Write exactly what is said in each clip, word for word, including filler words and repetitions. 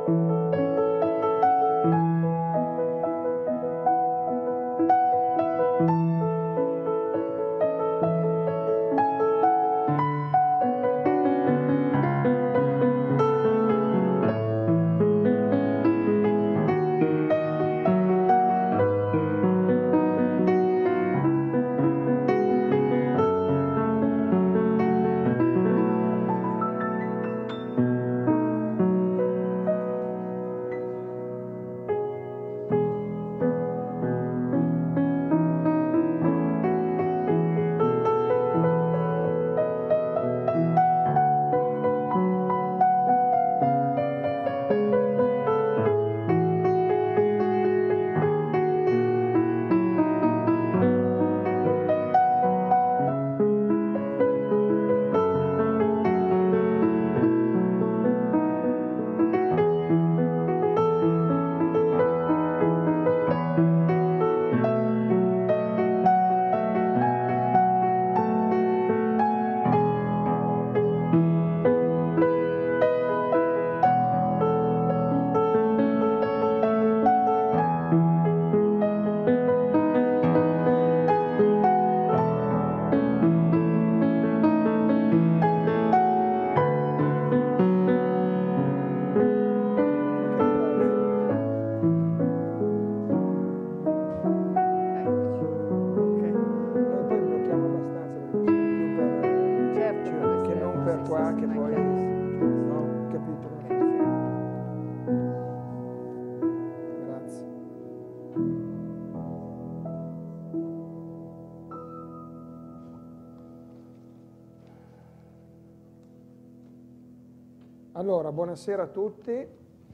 Allora, buonasera a tutti.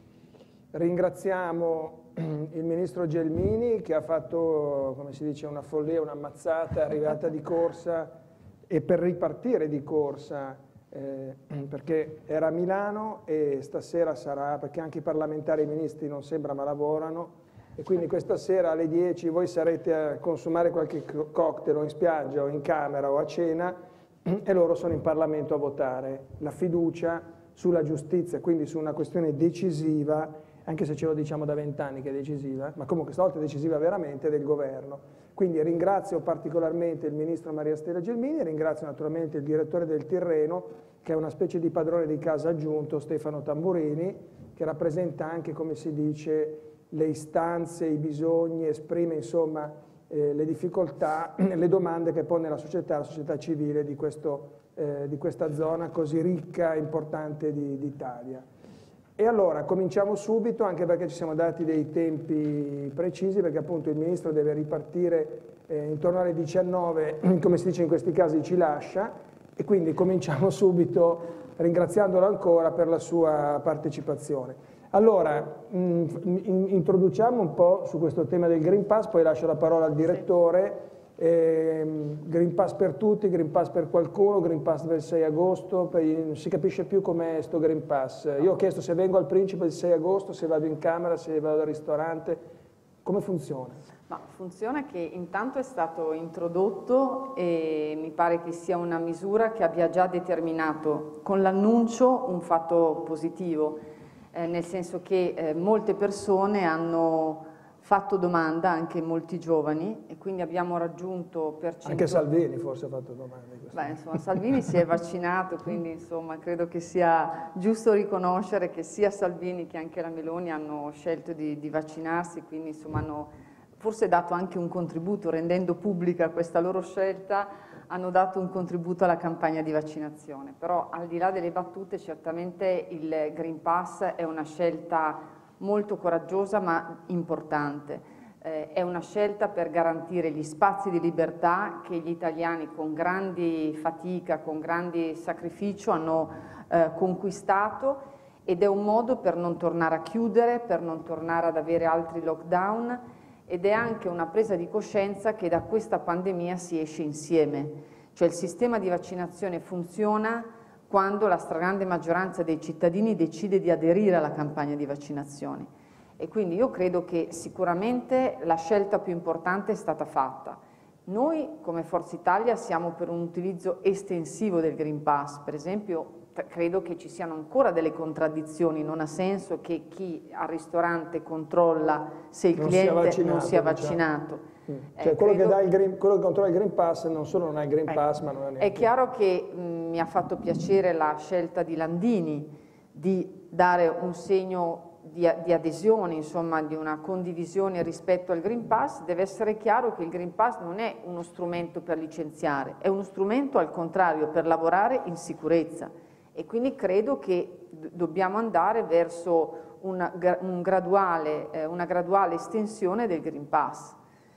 Ringraziamo il Ministro Gelmini che ha fatto, come si dice, una follia, un'ammazzata, arrivata di corsa e per ripartire di corsa, eh, perché era a Milano e stasera sarà, perché anche i parlamentari e i ministri non sembra ma lavorano, e quindi questa sera alle dieci voi sarete a consumare qualche cocktail o in spiaggia o in camera o a cena e loro sono in Parlamento a votare la fiducia sulla giustizia, quindi su una questione decisiva, anche se ce lo diciamo da vent'anni che è decisiva, ma comunque stavolta è decisiva veramente del governo. Quindi ringrazio particolarmente il Ministro Maria Stella Gelmini, ringrazio naturalmente il direttore del Tirreno, che è una specie di padrone di casa aggiunto, Stefano Tamburini, che rappresenta anche, come si dice, le istanze, i bisogni, esprime insomma eh, le difficoltà, le domande che pone la società, la società civile di questo Eh, di questa zona così ricca e importante d'Italia. E allora cominciamo subito, anche perché ci siamo dati dei tempi precisi, perché appunto il Ministro deve ripartire eh, intorno alle diciannove, come si dice in questi casi ci lascia, e quindi cominciamo subito ringraziandolo ancora per la sua partecipazione. Allora, mh, introduciamo un po' su questo tema del Green Pass, poi lascio la parola al direttore. Eh, Green Pass per tutti, Green Pass per qualcuno, Green Pass del sei agosto, per, non si capisce più com'è sto Green Pass. Io ho chiesto se vengo al Principe il sei agosto, se vado in camera, se vado al ristorante, come funziona? Ma funziona che intanto è stato introdotto e mi pare che sia una misura che abbia già determinato con l'annuncio un fatto positivo, eh, nel senso che eh, molte persone hanno fatto domanda, anche molti giovani, e quindi abbiamo raggiunto percentuali... Anche Salvini forse ha fatto domande. Beh, insomma, Salvini si è vaccinato, quindi insomma credo che sia giusto riconoscere che sia Salvini che anche la Meloni hanno scelto di, di vaccinarsi, quindi insomma hanno forse dato anche un contributo, rendendo pubblica questa loro scelta, hanno dato un contributo alla campagna di vaccinazione. Però al di là delle battute, certamente il Green Pass è una scelta molto coraggiosa ma importante. Eh, è una scelta per garantire gli spazi di libertà che gli italiani con grandi fatica, con grandi sacrificio hanno eh, conquistato, ed è un modo per non tornare a chiudere, per non tornare ad avere altri lockdown, ed è anche una presa di coscienza che da questa pandemia si esce insieme. Cioè il sistema di vaccinazione funziona quando la stragrande maggioranza dei cittadini decide di aderire alla campagna di vaccinazione. E quindi io credo che sicuramente la scelta più importante è stata fatta. Noi come Forza Italia siamo per un utilizzo estensivo del Green Pass, per esempio credo che ci siano ancora delle contraddizioni, non ha senso che chi al ristorante controlla se il non cliente sia non sia diciamo. vaccinato. Mm. Eh, cioè quello, credo... che dà il green, quello che controlla il Green Pass non solo non ha il Green ecco, Pass, ma non ha neanche... È chiaro che mh, mi ha fatto piacere la scelta di Landini di dare un segno di, di adesione, insomma di una condivisione rispetto al Green Pass. Deve essere chiaro che il Green Pass non è uno strumento per licenziare, è uno strumento al contrario per lavorare in sicurezza, e quindi credo che dobbiamo andare verso una, un graduale, eh, una graduale estensione del Green Pass.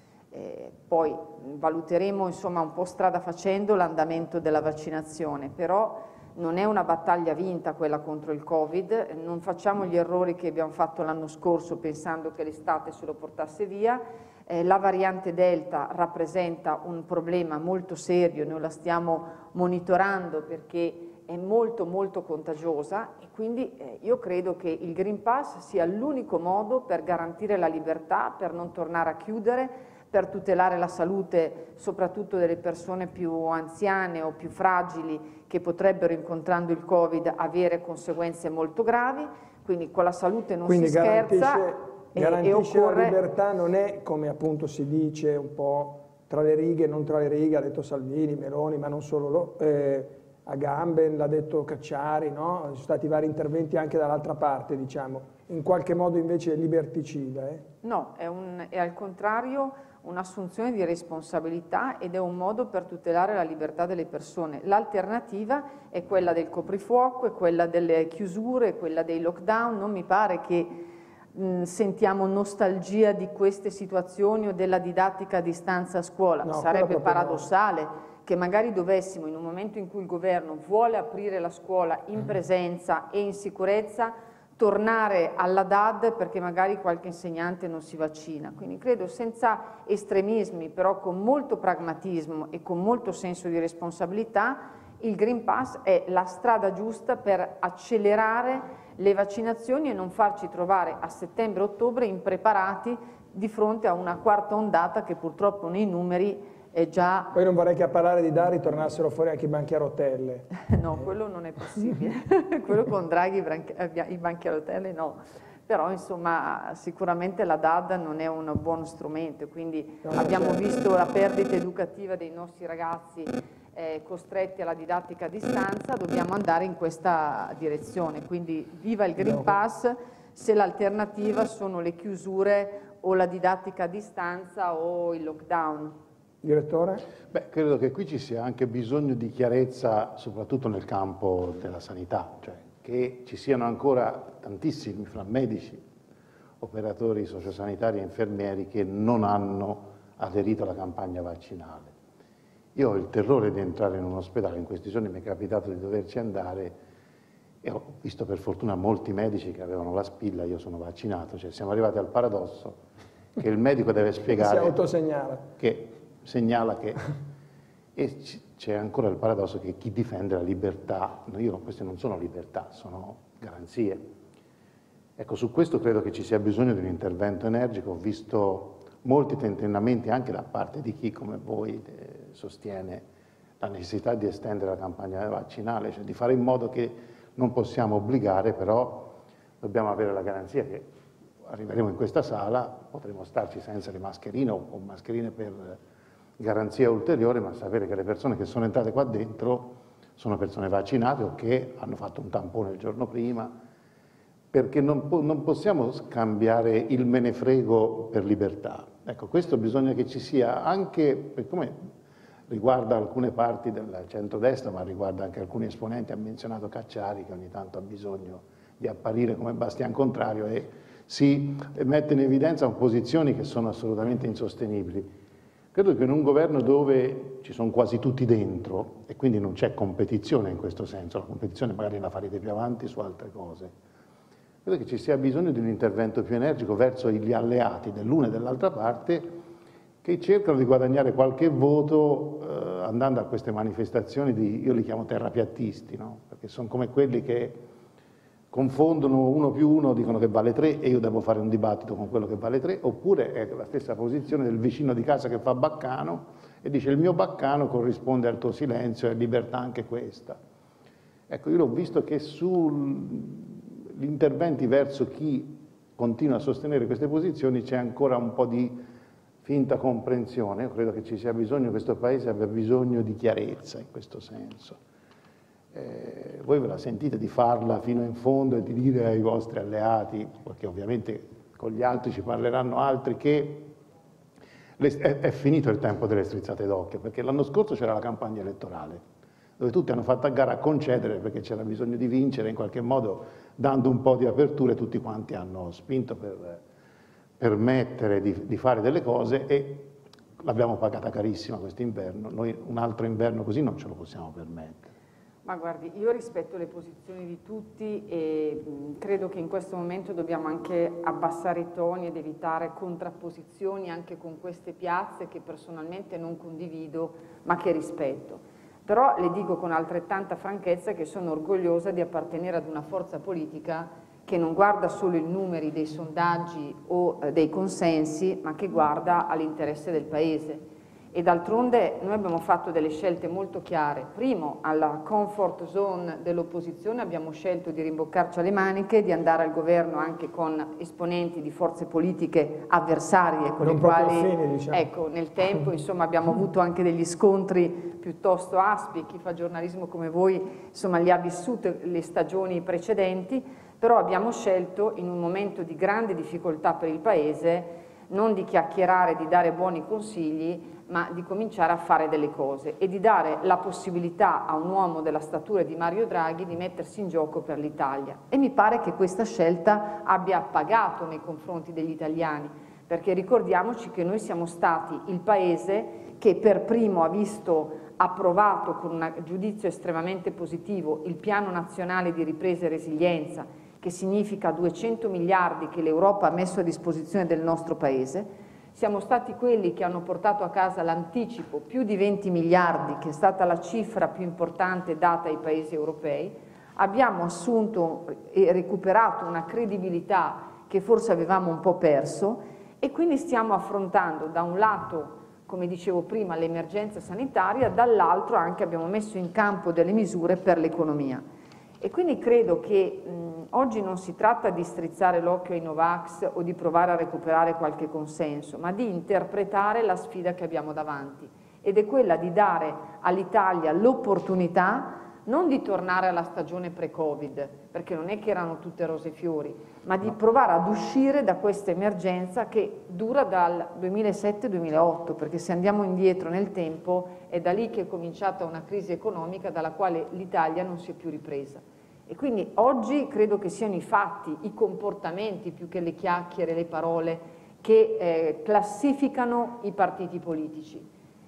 Eh, poi valuteremo insomma un po' strada facendo l'andamento della vaccinazione, però non è una battaglia vinta quella contro il Covid, non facciamo gli errori che abbiamo fatto l'anno scorso pensando che l'estate se lo portasse via. Eh, la variante Delta rappresenta un problema molto serio, noi la stiamo monitorando perché è molto molto contagiosa, e quindi eh, io credo che il Green Pass sia l'unico modo per garantire la libertà, per non tornare a chiudere, per tutelare la salute soprattutto delle persone più anziane o più fragili che potrebbero, incontrando il Covid, avere conseguenze molto gravi. Quindi con la salute non Quindi si scherza. Garantisce, garantisce e occorre... la libertà, non è come appunto si dice un po' tra le righe, non tra le righe, ha detto Salvini, Meloni, ma non solo lo, eh, a gambe, l'ha detto Cacciari, no? Ci sono stati vari interventi anche dall'altra parte, diciamo. In qualche modo invece è liberticida. Eh? No, è, un, è al contrario un'assunzione di responsabilità ed è un modo per tutelare la libertà delle persone. L'alternativa è quella del coprifuoco, è quella delle chiusure, è quella dei lockdown. Non mi pare che mh, sentiamo nostalgia di queste situazioni o della didattica a distanza a scuola. No, sarebbe paradossale no. che magari dovessimo, in un momento in cui il governo vuole aprire la scuola in presenza e in sicurezza, tornare alla D A D perché magari qualche insegnante non si vaccina. Quindi credo, senza estremismi, però con molto pragmatismo e con molto senso di responsabilità, il Green Pass è la strada giusta per accelerare le vaccinazioni e non farci trovare a settembre-ottobre impreparati di fronte a una quarta ondata che purtroppo nei numeri è già... Poi non vorrei che a parlare di D A D ritornassero fuori anche i banchi a rotelle. No, quello non è possibile. Quello con Draghi i banchi a rotelle no. Però insomma sicuramente la D A D non è un buon strumento, quindi no, abbiamo certo. visto la perdita educativa dei nostri ragazzi eh, costretti alla didattica a distanza, dobbiamo andare in questa direzione. Quindi viva il Green Pass se l'alternativa sono le chiusure o la didattica a distanza o il lockdown. Direttore? Beh, credo che qui ci sia anche bisogno di chiarezza, soprattutto nel campo della sanità, cioè che ci siano ancora tantissimi fra medici, operatori sociosanitari e infermieri che non hanno aderito alla campagna vaccinale. Io ho il terrore di entrare in un ospedale, in questi giorni mi è capitato di doverci andare e ho visto per fortuna molti medici che avevano la spilla, io sono vaccinato, cioè siamo arrivati al paradosso che il medico deve spiegare... Si autosegnala. Che segnala che... E c'è ancora il paradosso che chi difende la libertà, io, queste non sono libertà, sono garanzie. Ecco, su questo credo che ci sia bisogno di un intervento energico. Ho visto molti tentennamenti anche da parte di chi, come voi, eh, sostiene la necessità di estendere la campagna vaccinale, cioè di fare in modo che non possiamo obbligare, però dobbiamo avere la garanzia che arriveremo in questa sala, potremo starci senza le mascherine o con mascherine per garanzia ulteriore, ma sapere che le persone che sono entrate qua dentro sono persone vaccinate o che hanno fatto un tampone il giorno prima, perché non, po non possiamo scambiare il me ne frego per libertà. Ecco, questo bisogna che ci sia anche, per come riguarda alcune parti del centrodestra, ma riguarda anche alcuni esponenti, ha menzionato Cacciari, che ogni tanto ha bisogno di apparire come bastian contrario e si mette in evidenza posizioni che sono assolutamente insostenibili. Credo che in un governo dove ci sono quasi tutti dentro e quindi non c'è competizione in questo senso, la competizione magari la farete più avanti su altre cose, credo che ci sia bisogno di un intervento più energico verso gli alleati dell'una e dell'altra parte che cercano di guadagnare qualche voto eh, andando a queste manifestazioni di, io li chiamo terrapiattisti, no? Perché sono come quelli che confondono uno più uno, dicono che vale tre e io devo fare un dibattito con quello che vale tre, oppure è la stessa posizione del vicino di casa che fa baccano e dice il mio baccano corrisponde al tuo silenzio, è libertà anche questa. Ecco, io l'ho visto che sugli interventi verso chi continua a sostenere queste posizioni c'è ancora un po' di finta comprensione. Io credo che ci sia bisogno, questo Paese abbia bisogno di chiarezza in questo senso. Eh, voi ve la sentite di farla fino in fondo e di dire ai vostri alleati, perché ovviamente con gli altri ci parleranno altri, che le, è, è finito il tempo delle strizzate d'occhio, perché l'anno scorso c'era la campagna elettorale, dove tutti hanno fatto a gara a concedere perché c'era bisogno di vincere, in qualche modo dando un po' di aperture, tutti quanti hanno spinto per permettere di, di fare delle cose e l'abbiamo pagata carissima quest'inverno. Noi un altro inverno così non ce lo possiamo permettere. Ma guardi, io rispetto le posizioni di tutti e mh, credo che in questo momento dobbiamo anche abbassare i toni ed evitare contrapposizioni anche con queste piazze che personalmente non condivido ma che rispetto. Però le dico con altrettanta franchezza che sono orgogliosa di appartenere ad una forza politica che non guarda solo i numeri dei sondaggi o eh, dei consensi, ma che guarda all'interesse del Paese. E d'altronde noi abbiamo fatto delle scelte molto chiare. Primo, alla comfort zone dell'opposizione abbiamo scelto di rimboccarci alle maniche, di andare al governo anche con esponenti di forze politiche avversarie con non le quali affini, diciamo. ecco, nel tempo insomma, abbiamo avuto anche degli scontri piuttosto aspi. Chi fa giornalismo come voi insomma, li ha vissute le stagioni precedenti, però abbiamo scelto in un momento di grande difficoltà per il Paese non di chiacchierare, di dare buoni consigli, ma di cominciare a fare delle cose e di dare la possibilità a un uomo della statura di Mario Draghi di mettersi in gioco per l'Italia. E mi pare che questa scelta abbia pagato nei confronti degli italiani, perché ricordiamoci che noi siamo stati il Paese che per primo ha visto approvato con un giudizio estremamente positivo il Piano Nazionale di Ripresa e Resilienza, che significa duecento miliardi che l'Europa ha messo a disposizione del nostro Paese. Siamo stati quelli che hanno portato a casa l'anticipo, più di venti miliardi, che è stata la cifra più importante data ai paesi europei. Abbiamo assunto e recuperato una credibilità che forse avevamo un po' perso e quindi stiamo affrontando da un lato, come dicevo prima, l'emergenza sanitaria, dall'altro anche abbiamo messo in campo delle misure per l'economia. E quindi credo che mh, oggi non si tratta di strizzare l'occhio ai Novax o di provare a recuperare qualche consenso, ma di interpretare la sfida che abbiamo davanti ed è quella di dare all'Italia l'opportunità non di tornare alla stagione pre-Covid, perché non è che erano tutte rose e fiori, ma di provare ad uscire da questa emergenza che dura dal duemilasette duemilaotto, perché se andiamo indietro nel tempo è da lì che è cominciata una crisi economica dalla quale l'Italia non si è più ripresa. E quindi oggi credo che siano i fatti, i comportamenti più che le chiacchiere, le parole che eh, classificano i partiti politici.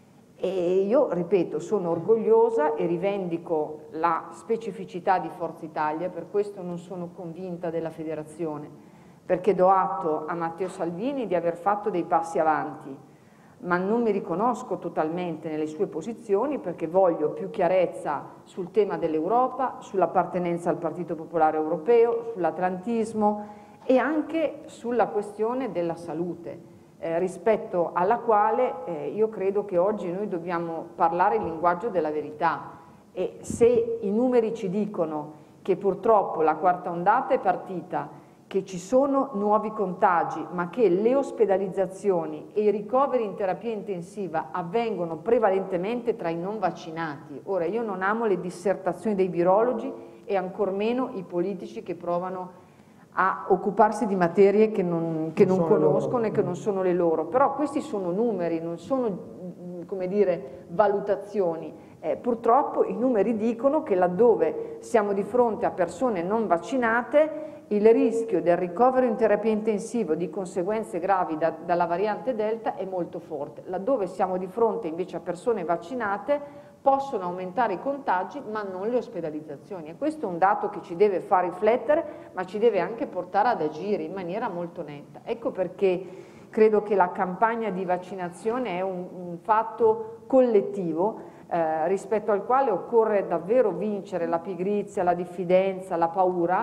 E io, ripeto, sono orgogliosa e rivendico la specificità di Forza Italia, per questo non sono convinta della federazione, perché do atto a Matteo Salvini di aver fatto dei passi avanti, ma non mi riconosco totalmente nelle sue posizioni perché voglio più chiarezza sul tema dell'Europa, sull'appartenenza al Partito Popolare Europeo, sull'atlantismo e anche sulla questione della salute. Eh, rispetto alla quale eh, io credo che oggi noi dobbiamo parlare il linguaggio della verità e se i numeri ci dicono che purtroppo la quarta ondata è partita, che ci sono nuovi contagi, ma che le ospedalizzazioni e i ricoveri in terapia intensiva avvengono prevalentemente tra i non vaccinati. Ora, io non amo le dissertazioni dei virologi e ancor meno i politici che provano a occuparsi di materie che non, che non conoscono e che non sono le loro. Però questi sono numeri, non sono, come dire, valutazioni. Eh, purtroppo i numeri dicono che laddove siamo di fronte a persone non vaccinate il rischio del ricovero in terapia intensiva di conseguenze gravi da, dalla variante Delta è molto forte. Laddove siamo di fronte invece a persone vaccinate possono aumentare i contagi ma non le ospedalizzazioni e questo è un dato che ci deve far riflettere ma ci deve anche portare ad agire in maniera molto netta. Ecco perché credo che la campagna di vaccinazione è un, un fatto collettivo eh, rispetto al quale occorre davvero vincere la pigrizia, la diffidenza, la paura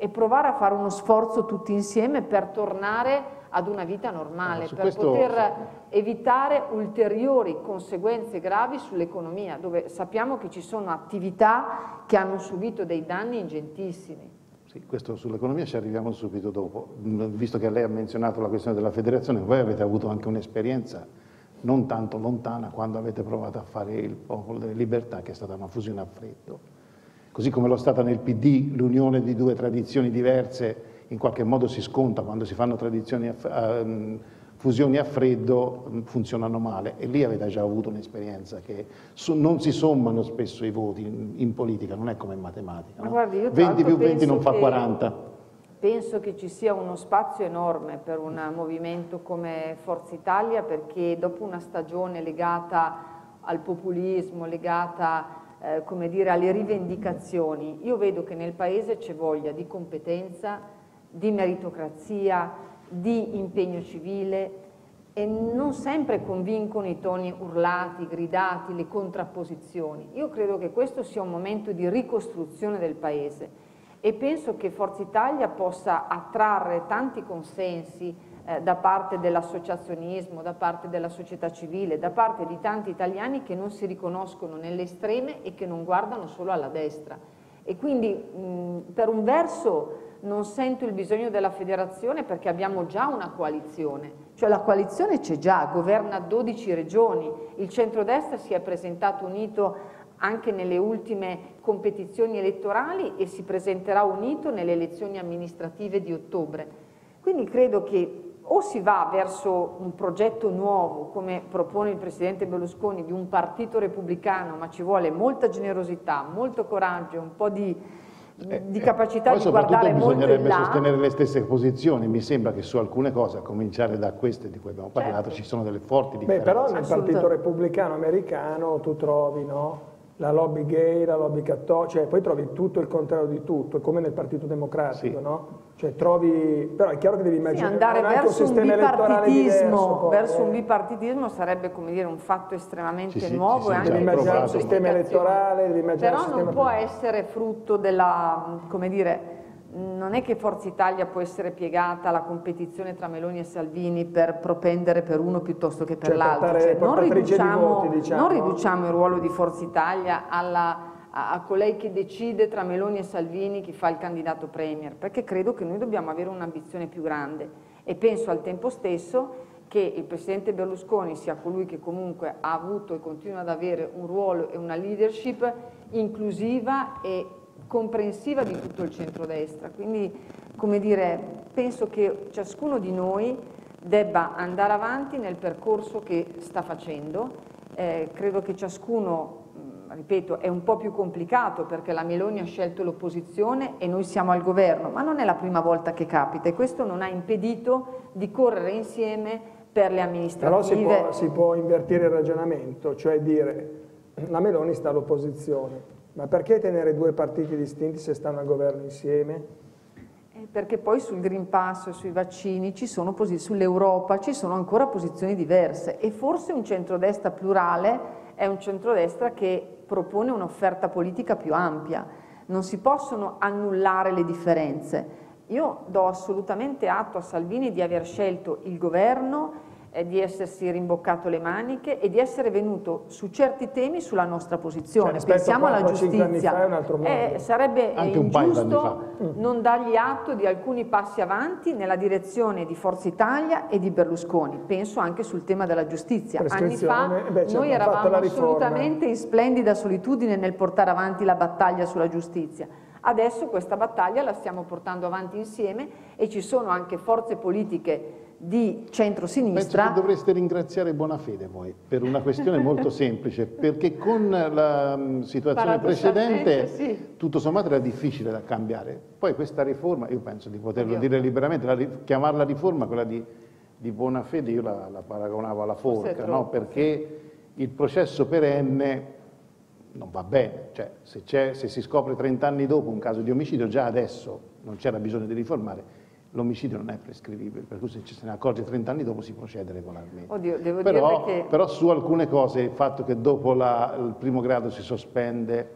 e provare a fare uno sforzo tutti insieme per tornare ad una vita normale, Su per questo... poter evitare ulteriori conseguenze gravi sull'economia, dove sappiamo che ci sono attività che hanno subito dei danni ingentissimi. Sì, questo sull'economia ci arriviamo subito dopo. Visto che lei ha menzionato la questione della federazione, voi avete avuto anche un'esperienza non tanto lontana quando avete provato a fare il Popolo delle Libertà, che è stata una fusione a freddo. Così come lo è stata nel P D, l'unione di due tradizioni diverse in qualche modo si sconta quando si fanno tradizioni a, a, fusioni a freddo, funzionano male, e lì avete già avuto un'esperienza che so, non si sommano spesso i voti in, in politica, non è come in matematica, no? Guardi, io venti più venti non fa che, quaranta. Penso che ci sia uno spazio enorme per un movimento come Forza Italia, perché dopo una stagione legata al populismo, legata eh, come dire, alle rivendicazioni, io vedo che nel Paese c'è voglia di competenza, di meritocrazia, di impegno civile, e non sempre convincono i toni urlati, gridati, le contrapposizioni. Io credo che questo sia un momento di ricostruzione del Paese e penso che Forza Italia possa attrarre tanti consensi eh, da parte dell'associazionismo, da parte della società civile, da parte di tanti italiani che non si riconoscono nelle estreme e che non guardano solo alla destra. E quindi mh, per un verso non sento il bisogno della federazione, perché abbiamo già una coalizione, cioè la coalizione c'è già, governa dodici regioni, il centrodestra si è presentato unito anche nelle ultime competizioni elettorali e si presenterà unito nelle elezioni amministrative di ottobre. Quindi credo che o si va verso un progetto nuovo, come propone il Presidente Berlusconi, di un partito repubblicano, ma ci vuole molta generosità, molto coraggio, un po' di di capacità eh, di guardare molto in là. Bisognerebbe sostenere le stesse posizioni. Mi sembra che su alcune cose, a cominciare da queste di cui abbiamo parlato, certo, ci sono delle forti differenze. Beh, però nel Partito Repubblicano Americano tu trovi, no, la lobby gay, la lobby cattolica, cioè poi trovi tutto il contrario di tutto, è come nel Partito Democratico, sì, no? Cioè trovi, però è chiaro che devi immaginare sì, andare verso un, un bipartitismo, verso eh. un bipartitismo sarebbe, come dire, un fatto estremamente sì, sì, nuovo, sì, e anche devi immaginare il sistema elettorale, devi immaginare però il sistema... non può essere frutto della, come dire, non è che Forza Italia può essere piegata alla competizione tra Meloni e Salvini per propendere per uno piuttosto che per cioè, l'altro, cioè, non, riduciamo, voti, diciamo. non riduciamo il ruolo di Forza Italia alla a, a colei che decide tra Meloni e Salvini chi fa il candidato premier, perché credo che noi dobbiamo avere un'ambizione più grande e penso al tempo stesso che il Presidente Berlusconi sia colui che comunque ha avuto e continua ad avere un ruolo e una leadership inclusiva e comprensiva di tutto il centrodestra, quindi come dire, penso che ciascuno di noi debba andare avanti nel percorso che sta facendo, eh, credo che ciascuno, ripeto, è un po' più complicato perché la Meloni ha scelto l'opposizione e noi siamo al governo, ma non è la prima volta che capita e questo non ha impedito di correre insieme per le amministrative. Però si può, si può invertire il ragionamento, cioè dire la Meloni sta all'opposizione, ma perché tenere due partiti distinti se stanno al governo insieme? Eh, perché poi sul Green Pass, sui vaccini, ci sono sull'Europa ci sono ancora posizioni diverse e forse un centrodestra plurale è un centrodestra che propone un'offerta politica più ampia, non si possono annullare le differenze. Io do assolutamente atto a Salvini di aver scelto il governo, eh, di essersi rimboccato le maniche e di essere venuto su certi temi sulla nostra posizione. Cioè, pensiamo alla giustizia, è un altro mondo. Eh, sarebbe Anche ingiusto non dargli atto di alcuni passi avanti nella direzione di Forza Italia e di Berlusconi, penso anche sul tema della giustizia. Anni fa beh, certo, noi eravamo assolutamente in splendida solitudine nel portare avanti la battaglia sulla giustizia. Adesso questa battaglia la stiamo portando avanti insieme e ci sono anche forze politiche di centro-sinistra. Penso che dovreste ringraziare Bonafede voi, per una questione molto semplice, perché con la um, situazione precedente sì, tutto sommato era difficile da cambiare. Poi questa riforma, io penso di poterlo Oddio. dire liberamente, la, chiamarla riforma, quella di, di Bonafede, io la, la paragonavo alla forca, no? Perché il processo perenne non va bene, cioè se, se si scopre trent'anni dopo un caso di omicidio, già adesso non c'era bisogno di riformare. L'omicidio non è prescrivibile, per cui se ci se ne accorge trent'anni dopo si procede regolarmente. Oddio, devo però, che... però su alcune cose, il fatto che dopo la, il primo grado si sospende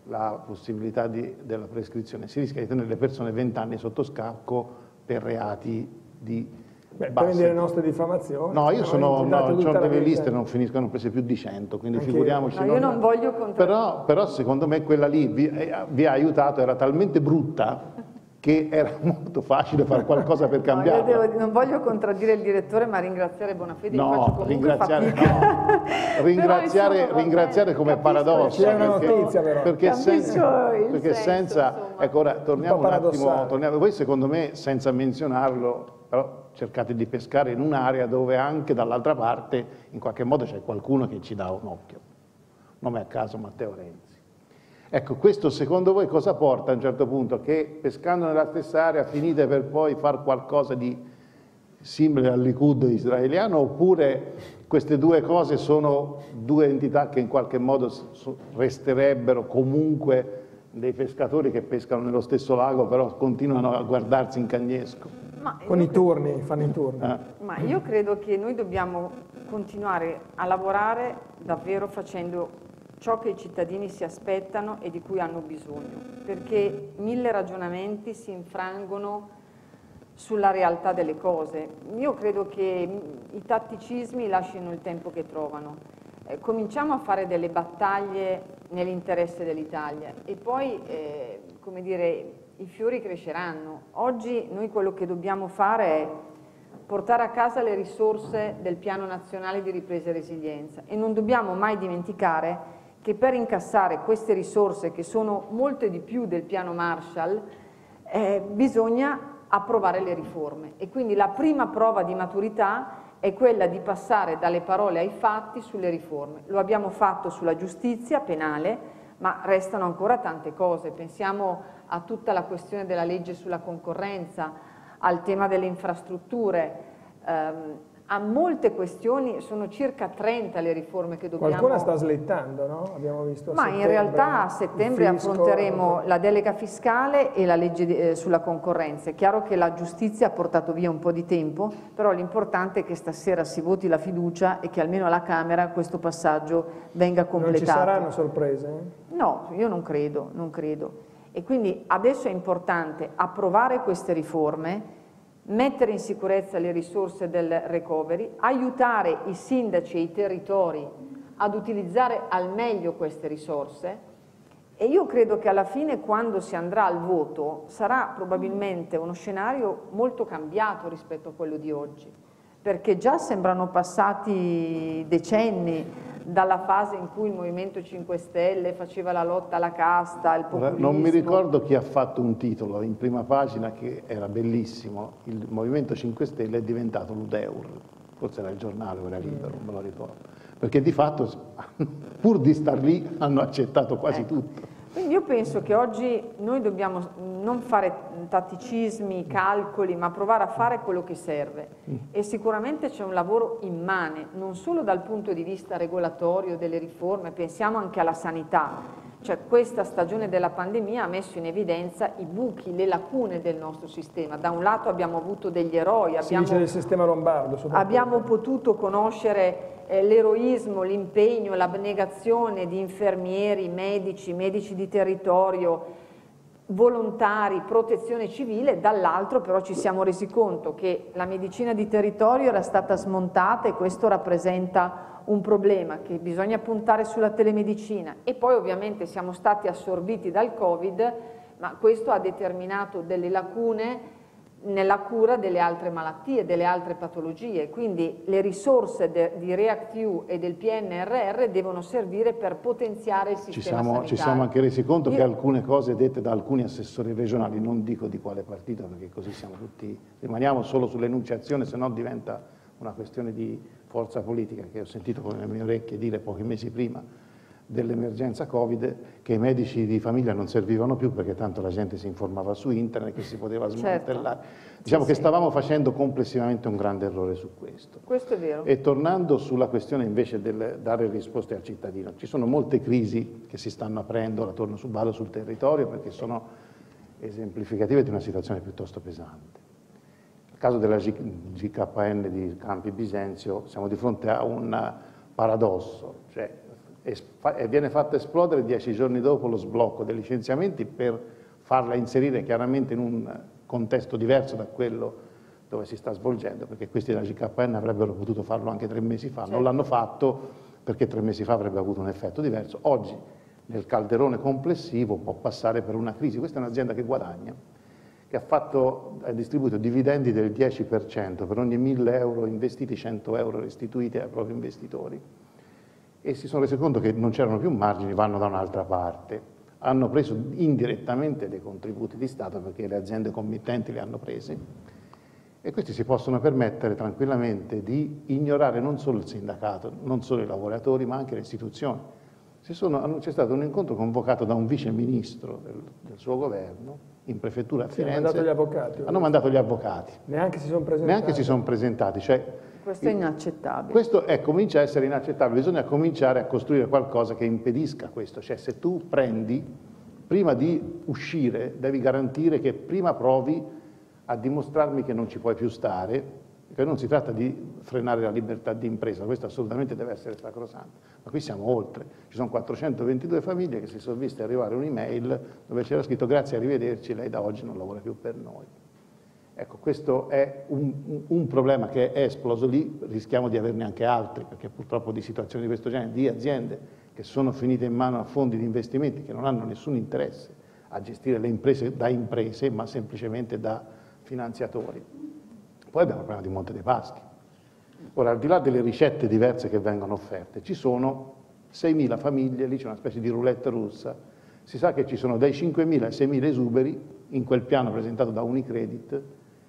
la possibilità di, della prescrizione, si rischia di tenere le persone vent'anni sotto scacco per reati di Beh, basse. prendi le nostre diffamazioni. No, io sono, no, ho delle liste, non vita. finiscono prese più di cento, quindi Anch'io. figuriamoci. No, io non voglio contraddire. Però, però secondo me quella lì vi, vi ha aiutato, era talmente brutta che era molto facile fare qualcosa per cambiarla. No, io devo, non voglio contraddire il direttore, ma ringraziare Bonafede, no, faccio comunque ringraziare, fatica. no. ringraziare, Però, insomma, ringraziare come capisco, paradosso. c'è una perché, notizia però. Perché Capisco senza, il perché senso, senza insomma. ecco, ora torniamo Un un, po' attimo, paradossale. torniamo, voi secondo me senza menzionarlo, però cercate di pescare in un'area dove anche dall'altra parte in qualche modo c'è qualcuno che ci dà un occhio. Nome a caso Matteo Renzi. Ecco, questo secondo voi cosa porta a un certo punto? Che pescando nella stessa area finite per poi fare qualcosa di simile al Likud israeliano, oppure queste due cose sono due entità che in qualche modo resterebbero comunque dei pescatori che pescano nello stesso lago, però continuano a guardarsi in cagnesco? Ma Con io i turni, fanno i turni. Eh. Ma io credo che noi dobbiamo continuare a lavorare davvero facendo ciò che i cittadini si aspettano e di cui hanno bisogno, perché mille ragionamenti si infrangono sulla realtà delle cose. Io credo che i tatticismi lasciano il tempo che trovano. Eh, cominciamo a fare delle battaglie nell'interesse dell'Italia e poi, eh, come dire, i fiori cresceranno. Oggi noi quello che dobbiamo fare è portare a casa le risorse del Piano Nazionale di Ripresa e Resilienza e non dobbiamo mai dimenticare che per incassare queste risorse, che sono molte di più del Piano Marshall, eh, bisogna approvare le riforme. E quindi la prima prova di maturità è quella di passare dalle parole ai fatti sulle riforme. Lo abbiamo fatto sulla giustizia penale, ma restano ancora tante cose. Pensiamo a tutta la questione della legge sulla concorrenza, al tema delle infrastrutture, ehm, a molte questioni, sono circa trenta le riforme che dobbiamo... Qualcuna sta slittando, no? Abbiamo visto a Ma settembre, in realtà a settembre il fisco, affronteremo la delega fiscale e la legge di, eh, sulla concorrenza. È chiaro che la giustizia ha portato via un po' di tempo, però l'importante è che stasera si voti la fiducia e che almeno alla Camera questo passaggio venga completato. Non ci saranno sorprese? No, io non credo, non credo. E quindi adesso è importante approvare queste riforme, mettere in sicurezza le risorse del recovery, aiutare i sindaci e i territori ad utilizzare al meglio queste risorse e io credo che alla fine, quando si andrà al voto, sarà probabilmente uno scenario molto cambiato rispetto a quello di oggi, perché già sembrano passati decenni dalla fase in cui il Movimento cinque Stelle faceva la lotta alla casta, il populismo. Non mi ricordo chi ha fatto un titolo in prima pagina che era bellissimo: il Movimento cinque Stelle è diventato l'Udeur, forse era il giornale o era Libero, non me lo ricordo, perché di fatto pur di star lì hanno accettato quasi ecco. tutto. Quindi io penso che oggi noi dobbiamo non fare tatticismi, calcoli, ma provare a fare quello che serve. E sicuramente c'è un lavoro immane, non solo dal punto di vista regolatorio delle riforme, pensiamo anche alla sanità. Cioè questa stagione della pandemia ha messo in evidenza i buchi, le lacune del nostro sistema. Da un lato abbiamo avuto degli eroi, Si abbiamo, dice del sistema lombardo. abbiamo potuto conoscere eh, l'eroismo, l'impegno, l'abnegazione di infermieri, medici, medici di territorio, volontari, protezione civile. Dall'altro però ci siamo resi conto che la medicina di territorio era stata smontata e questo rappresenta un problema, che bisogna puntare sulla telemedicina, e poi ovviamente siamo stati assorbiti dal Covid, ma questo ha determinato delle lacune nella cura delle altre malattie, delle altre patologie, quindi le risorse di REACT-EU e del P N R R devono servire per potenziare il sistema ci siamo, sanitario. ci siamo anche resi conto Io... che alcune cose dette da alcuni assessori regionali, non dico di quale partito perché così siamo tutti, rimaniamo solo sull'enunciazione, se no diventa una questione di forza politica, che ho sentito con le mie orecchie dire pochi mesi prima dell'emergenza Covid che i medici di famiglia non servivano più perché tanto la gente si informava su internet, che si poteva smantellare. Certo. Diciamo sì, che sì. stavamo facendo complessivamente un grande errore su questo. Questo è vero. E tornando sulla questione invece del dare risposte al cittadino, ci sono molte crisi che si stanno aprendo, la torno su ballo, sul territorio, perché sono esemplificative di una situazione piuttosto pesante. Nel caso della G K N di Campi Bisenzio siamo di fronte a un paradosso, cioè e, e viene fatta esplodere dieci giorni dopo lo sblocco dei licenziamenti per farla inserire chiaramente in un contesto diverso da quello dove si sta svolgendo, perché questi della G K N avrebbero potuto farlo anche tre mesi fa, certo. Non l'hanno fatto perché tre mesi fa avrebbe avuto un effetto diverso. Oggi nel calderone complessivo può passare per una crisi. Questa è un'azienda che guadagna, che ha, fatto, ha distribuito dividendi del dieci per cento, per ogni mille euro investiti cento euro restituiti ai propri investitori, e si sono resi conto che non c'erano più margini, vanno da un'altra parte. Hanno preso indirettamente dei contributi di Stato perché le aziende committenti li hanno presi, e questi si possono permettere tranquillamente di ignorare non solo il sindacato, non solo i lavoratori, ma anche le istituzioni. C'è stato un incontro convocato da un vice ministro del, del suo governo in prefettura a Firenze. Hanno mandato gli avvocati. Hanno mandato gli avvocati. Neanche si sono presentati. Neanche si sono presentati. Cioè, questo è inaccettabile. Questo è, comincia a essere inaccettabile. Bisogna cominciare a costruire qualcosa che impedisca questo. Cioè, se tu prendi, prima di uscire, devi garantire che prima provi a dimostrarmi che non ci puoi più stare, perché non si tratta di frenare la libertà di impresa, questo assolutamente deve essere sacrosanto, ma qui siamo oltre. Ci sono quattrocentoventidue famiglie che si sono viste arrivare un'email dove c'era scritto grazie, arrivederci, lei da oggi non lavora più per noi. Ecco, questo è un, un problema che è esploso lì, rischiamo di averne anche altri, perché purtroppo di situazioni di questo genere, di aziende che sono finite in mano a fondi di investimenti che non hanno nessun interesse a gestire le imprese da imprese, ma semplicemente da finanziatori. Poi abbiamo il problema di Monte dei Paschi. Ora, al di là delle ricette diverse che vengono offerte, ci sono seimila famiglie, lì c'è una specie di roulette russa. Si sa che ci sono dai cinquemila ai seimila esuberi in quel piano presentato da Unicredit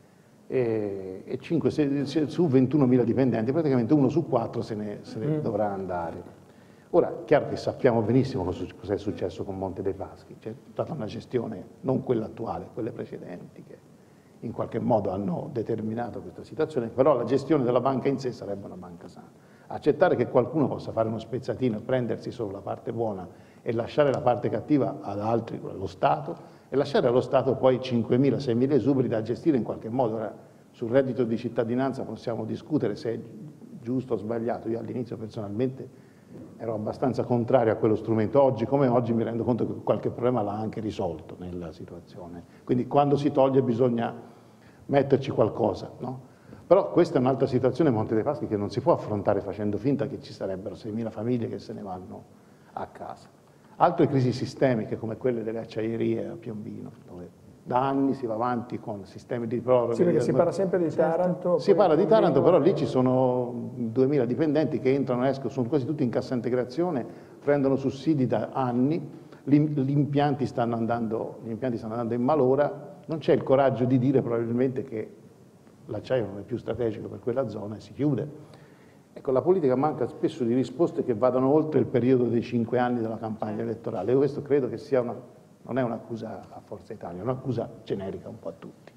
e, e cinque, sei, su ventunomila dipendenti, praticamente uno su quattro se ne, se ne mm. dovrà andare. Ora, chiaro che sappiamo benissimo cosa è successo con Monte dei Paschi, c'è stata una gestione, non quella attuale, quelle precedenti, che in qualche modo hanno determinato questa situazione, però la gestione della banca in sé sarebbe una banca sana. Accettare che qualcuno possa fare uno spezzatino e prendersi solo la parte buona e lasciare la parte cattiva ad altri, allo Stato, e lasciare allo Stato poi cinquemila seimila esuberi da gestire in qualche modo. Ora, sul reddito di cittadinanza possiamo discutere se è giusto o sbagliato. Io all'inizio personalmente ero abbastanza contrario a quello strumento. Oggi come oggi mi rendo conto che qualche problema l'ha anche risolto nella situazione. Quindi quando si toglie bisogna metterci qualcosa, no? Però questa è un'altra situazione, Monte dei Paschi, che non si può affrontare facendo finta che ci sarebbero seimila famiglie che se ne vanno a casa. Altre crisi sistemiche come quelle delle acciaierie a Piombino, dove da anni si va avanti con sistemi di proroga. Sì, perché si parla sempre di Taranto. Si parla di Taranto, però lì ci sono duemila dipendenti che entrano e escono, sono quasi tutti in cassa integrazione, prendono sussidi da anni, gli impianti stanno andando, gli impianti stanno andando in malora, non c'è il coraggio di dire probabilmente che l'acciaio non è più strategico per quella zona e si chiude. Ecco, la politica manca spesso di risposte che vadano oltre il periodo dei cinque anni della campagna elettorale. Io questo credo che sia una, non è un'accusa a Forza Italia, è un'accusa generica un po' a tutti.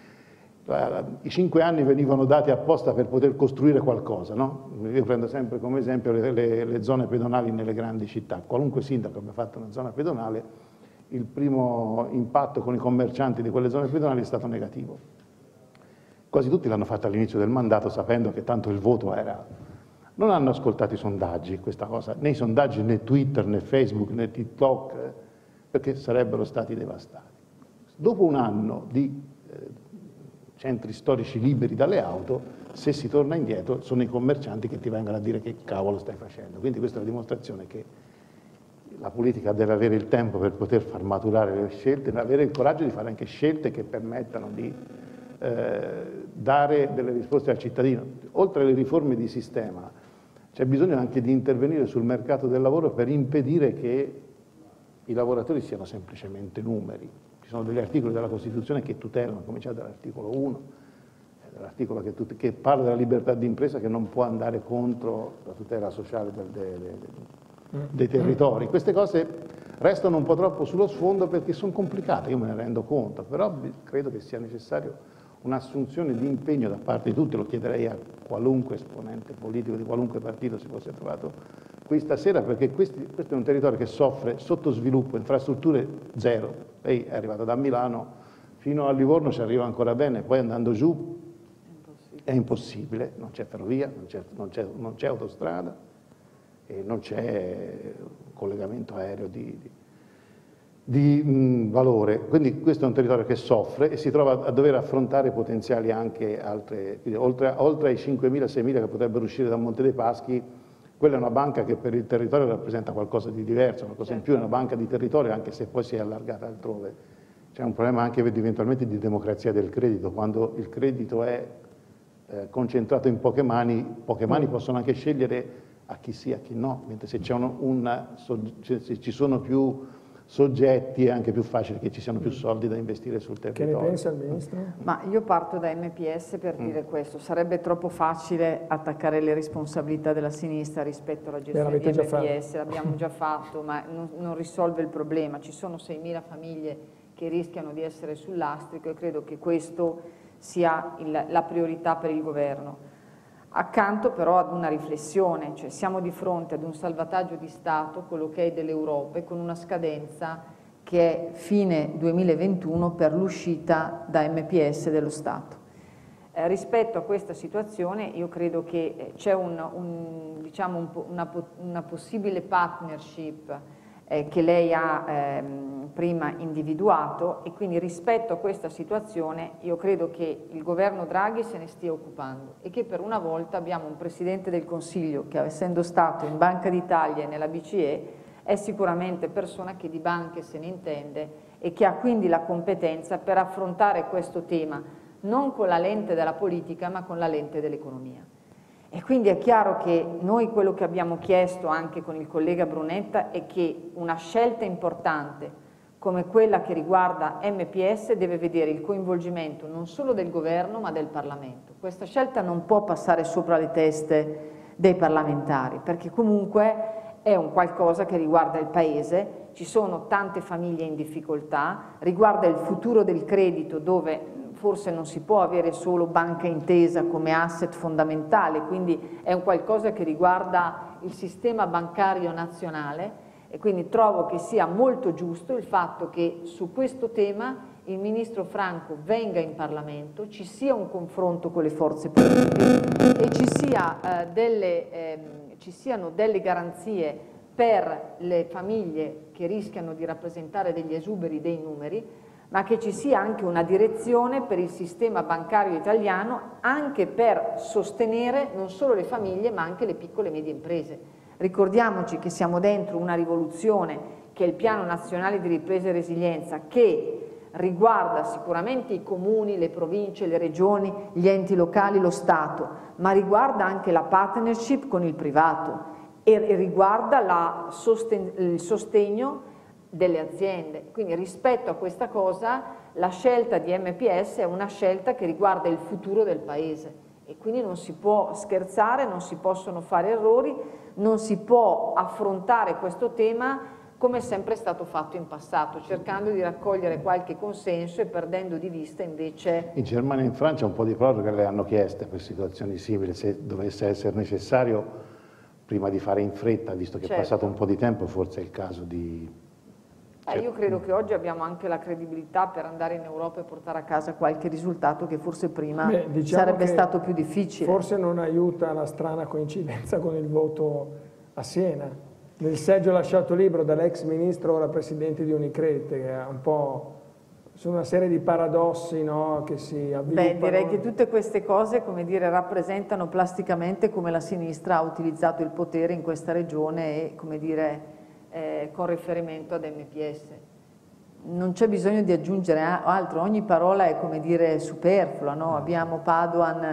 I cinque anni venivano dati apposta per poter costruire qualcosa, no? Io prendo sempre come esempio le, le, le zone pedonali nelle grandi città. Qualunque sindaco abbia fatto una zona pedonale, il primo impatto con i commercianti di quelle zone pedonali è stato negativo. Quasi tutti l'hanno fatto all'inizio del mandato sapendo che tanto il voto era... Non hanno ascoltato i sondaggi, questa cosa, né i sondaggi né Twitter né Facebook né TikTok, eh, perché sarebbero stati devastati. Dopo un anno di eh, centri storici liberi dalle auto, se si torna indietro sono i commercianti che ti vengono a dire che cavolo stai facendo. Quindi questa è la dimostrazione che la politica deve avere il tempo per poter far maturare le scelte, deve avere il coraggio di fare anche scelte che permettano di eh, dare delle risposte al cittadino. Oltre alle riforme di sistema, c'è bisogno anche di intervenire sul mercato del lavoro per impedire che i lavoratori siano semplicemente numeri. Ci sono degli articoli della Costituzione che tutelano, cominciate dall'articolo uno, dall'articolo che, che parla della libertà di impresa, che non può andare contro la tutela sociale del, de, de, de, dei territori. Queste cose restano un po' troppo sullo sfondo perché sono complicate, io me ne rendo conto, però credo che sia necessario un'assunzione di impegno da parte di tutti, lo chiederei a qualunque esponente politico di qualunque partito si fosse trovato qui stasera, perché questi, questo è un territorio che soffre sottosviluppo, infrastrutture zero. Lei è arrivata da Milano, fino a Livorno ci arriva ancora bene, poi andando giù è impossibile, non c'è ferrovia, non c'è, non c'è, non c'è autostrada, e non c'è collegamento aereo di, di, di mh, valore. Quindi questo è un territorio che soffre e si trova a dover affrontare potenziali anche altre, quindi oltre, oltre ai cinquemila seimila che potrebbero uscire da Monte dei Paschi. Quella è una banca che per il territorio rappresenta qualcosa di diverso, qualcosa in più, è una banca di territorio anche se poi si è allargata altrove. C'è un problema anche eventualmente di democrazia del credito, quando il credito è eh, concentrato in poche mani, poche mani possono anche scegliere a chi sì, a chi no, mentre se, c'è un, una, se ci sono più soggetti è anche più facile che ci siano più soldi da investire sul territorio. Che ne pensa il Ministro? Ma io parto da M P S per mm. dire questo, sarebbe troppo facile attaccare le responsabilità della sinistra rispetto alla gestione di M P S, l'abbiamo già fatto, ma non, non risolve il problema, ci sono seimila famiglie che rischiano di essere sul lastrico e credo che questo sia il, la priorità per il governo. Accanto però ad una riflessione, cioè siamo di fronte ad un salvataggio di Stato, quello che è dell'Europa, con una scadenza che è fine duemilaventuno per l'uscita da M P S dello Stato. Eh, rispetto a questa situazione io credo che c'è un, un, diciamo un, una, una possibile partnership eh, che lei ha ehm, prima individuato e quindi rispetto a questa situazione io credo che il governo Draghi se ne stia occupando e che per una volta abbiamo un Presidente del Consiglio che essendo stato in Banca d'Italia e nella B C E è sicuramente persona che di banche se ne intende e che ha quindi la competenza per affrontare questo tema non con la lente della politica ma con la lente dell'economia. E quindi è chiaro che noi quello che abbiamo chiesto anche con il collega Brunetta è che una scelta importante come quella che riguarda M P S deve vedere il coinvolgimento non solo del governo ma del Parlamento. Questa scelta non può passare sopra le teste dei parlamentari perché comunque è un qualcosa che riguarda il Paese, ci sono tante famiglie in difficoltà, riguarda il futuro del credito dove forse non si può avere solo banca intesa come asset fondamentale, quindi è un qualcosa che riguarda il sistema bancario nazionale e quindi trovo che sia molto giusto il fatto che su questo tema il Ministro Franco venga in Parlamento, ci sia un confronto con le forze politiche e ci, sia, eh, delle, eh, ci siano delle garanzie per le famiglie che rischiano di rappresentare degli esuberi dei numeri, ma che ci sia anche una direzione per il sistema bancario italiano anche per sostenere non solo le famiglie ma anche le piccole e medie imprese. Ricordiamoci che siamo dentro una rivoluzione che è il Piano Nazionale di Ripresa e Resilienza che riguarda sicuramente i comuni, le province, le regioni, gli enti locali, lo Stato, ma riguarda anche la partnership con il privato e riguarda la sosten- il sostegno delle aziende. Quindi rispetto a questa cosa la scelta di M P S è una scelta che riguarda il futuro del Paese e quindi non si può scherzare, non si possono fare errori, non si può affrontare questo tema come è sempre stato fatto in passato, cercando di raccogliere qualche consenso e perdendo di vista invece... In Germania e in Francia un po' di proroghe le hanno chieste per situazioni simili, se dovesse essere necessario, prima di fare in fretta, visto che certo. È passato un po' di tempo, forse è il caso di... Eh, io credo che oggi abbiamo anche la credibilità per andare in Europa e portare a casa qualche risultato che forse prima Beh, diciamo sarebbe stato più difficile. Forse non aiuta la strana coincidenza con il voto a Siena, nel seggio lasciato libero dall'ex ministro ora presidente di Unicredit, che è un po' su una serie di paradossi, no, che si avviluppano. Beh, direi che tutte queste cose, come dire, rappresentano plasticamente come la sinistra ha utilizzato il potere in questa regione e, come dire, Eh, con riferimento ad M P S. Non c'è bisogno di aggiungere altro, ogni parola è come dire superflua, no? Abbiamo Padoan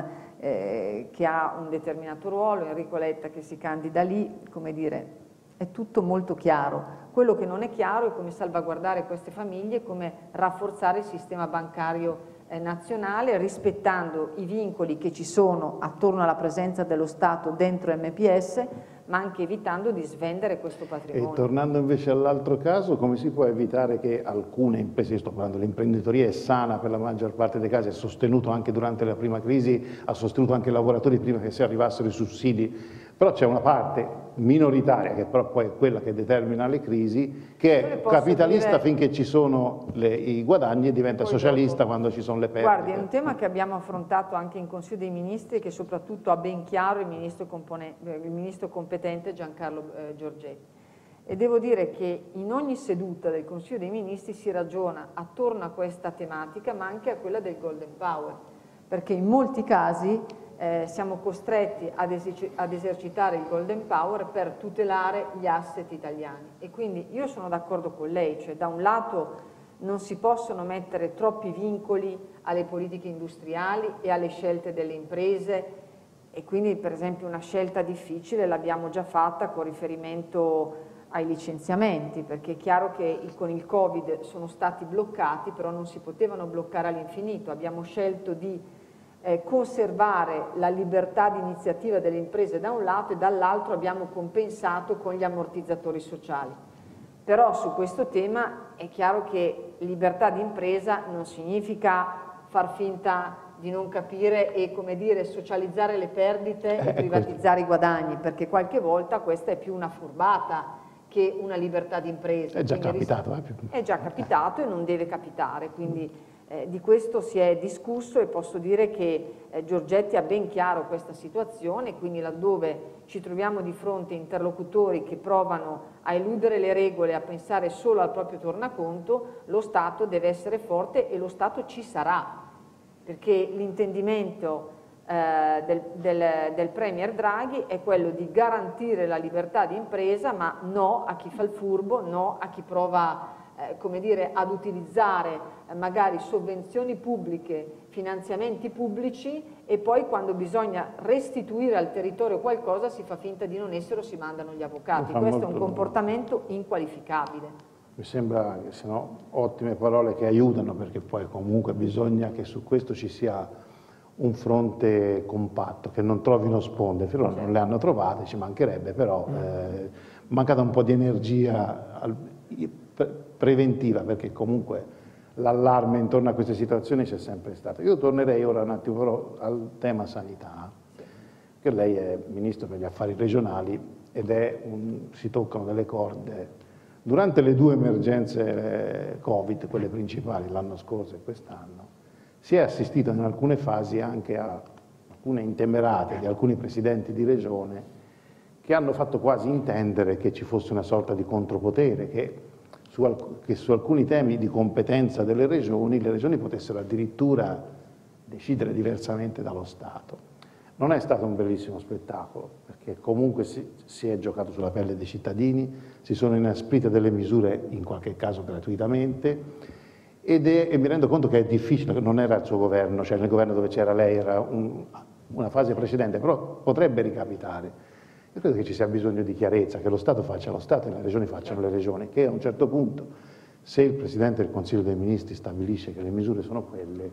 eh, che ha un determinato ruolo, Enrico Letta che si candida lì, come dire, è tutto molto chiaro. Quello che non è chiaro è come salvaguardare queste famiglie, come rafforzare il sistema bancario eh, nazionale rispettando i vincoli che ci sono attorno alla presenza dello Stato dentro M P S, ma anche evitando di svendere questo patrimonio. E tornando invece all'altro caso, come si può evitare che alcune imprese, sto parlando, l'imprenditoria è sana per la maggior parte dei casi, ha sostenuto anche durante la prima crisi, ha sostenuto anche i lavoratori prima che si arrivassero i sussidi, Però c'è una parte minoritaria, che però poi è quella che determina le crisi, che è capitalista dire... finché ci sono le, i guadagni e diventa poi socialista dopo... quando ci sono le perdite. Guardi, è un tema che abbiamo affrontato anche in Consiglio dei Ministri, che soprattutto ha ben chiaro il ministro, il ministro competente Giancarlo eh, Giorgetti. E devo dire che in ogni seduta del Consiglio dei Ministri si ragiona attorno a questa tematica, ma anche a quella del Golden Power, perché in molti casi eh, siamo costretti ad, eserc ad esercitare il Golden Power per tutelare gli asset italiani. E quindi io sono d'accordo con lei, cioè da un lato non si possono mettere troppi vincoli alle politiche industriali e alle scelte delle imprese, e quindi per esempio una scelta difficile l'abbiamo già fatta con riferimento ai licenziamenti, perché è chiaro che il, con il Covid sono stati bloccati, però non si potevano bloccare all'infinito. Abbiamo scelto di eh, conservare la libertà di iniziativa delle imprese da un lato e dall'altro abbiamo compensato con gli ammortizzatori sociali. Però su questo tema è chiaro che libertà di impresa non significa far finta di non capire e, come dire, socializzare le perdite e privatizzare i guadagni, perché qualche volta questa è più una furbata che una libertà di impresa. È già capitato. Eh? È già capitato e non deve capitare, quindi eh, di questo si è discusso e posso dire che eh, Giorgetti ha ben chiaro questa situazione, quindi laddove ci troviamo di fronte a interlocutori che provano a eludere le regole, a pensare solo al proprio tornaconto, lo Stato deve essere forte e lo Stato ci sarà, perché l'intendimento eh, del, del, del Premier Draghi è quello di garantire la libertà di impresa, ma no a chi fa il furbo, no a chi prova eh, come dire, ad utilizzare eh, magari sovvenzioni pubbliche, finanziamenti pubblici, e poi quando bisogna restituire al territorio qualcosa si fa finta di non essere o si mandano gli avvocati. Questo è un comportamento inqualificabile. Mi sembra che siano ottime parole che aiutano, perché poi comunque bisogna che su questo ci sia un fronte compatto, che non trovino sponde. Finora non le hanno trovate, ci mancherebbe, però eh, mancata un po' di energia al, pre preventiva, perché comunque l'allarme intorno a queste situazioni c'è sempre stato. Io tornerei ora un attimo però al tema sanità, che lei è Ministro per gli Affari Regionali ed è un, si toccano delle corde. Durante le due emergenze Covid, quelle principali, l'anno scorso e quest'anno, si è assistito in alcune fasi anche a alcune intemerate di alcuni presidenti di regione che hanno fatto quasi intendere che ci fosse una sorta di contropotere, che su, che su alcuni temi di competenza delle regioni, le regioni potessero addirittura decidere diversamente dallo Stato. Non è stato un bellissimo spettacolo, perché comunque si, si è giocato sulla pelle dei cittadini, si sono inasprite delle misure, in qualche caso gratuitamente, ed è, e mi rendo conto che è difficile, non era il suo governo, cioè nel governo dove c'era lei era un, una fase precedente, però potrebbe ricapitare. Io credo che ci sia bisogno di chiarezza, che lo Stato faccia lo Stato e le regioni facciano le regioni, che a un certo punto, se il Presidente del Consiglio dei Ministri stabilisce che le misure sono quelle,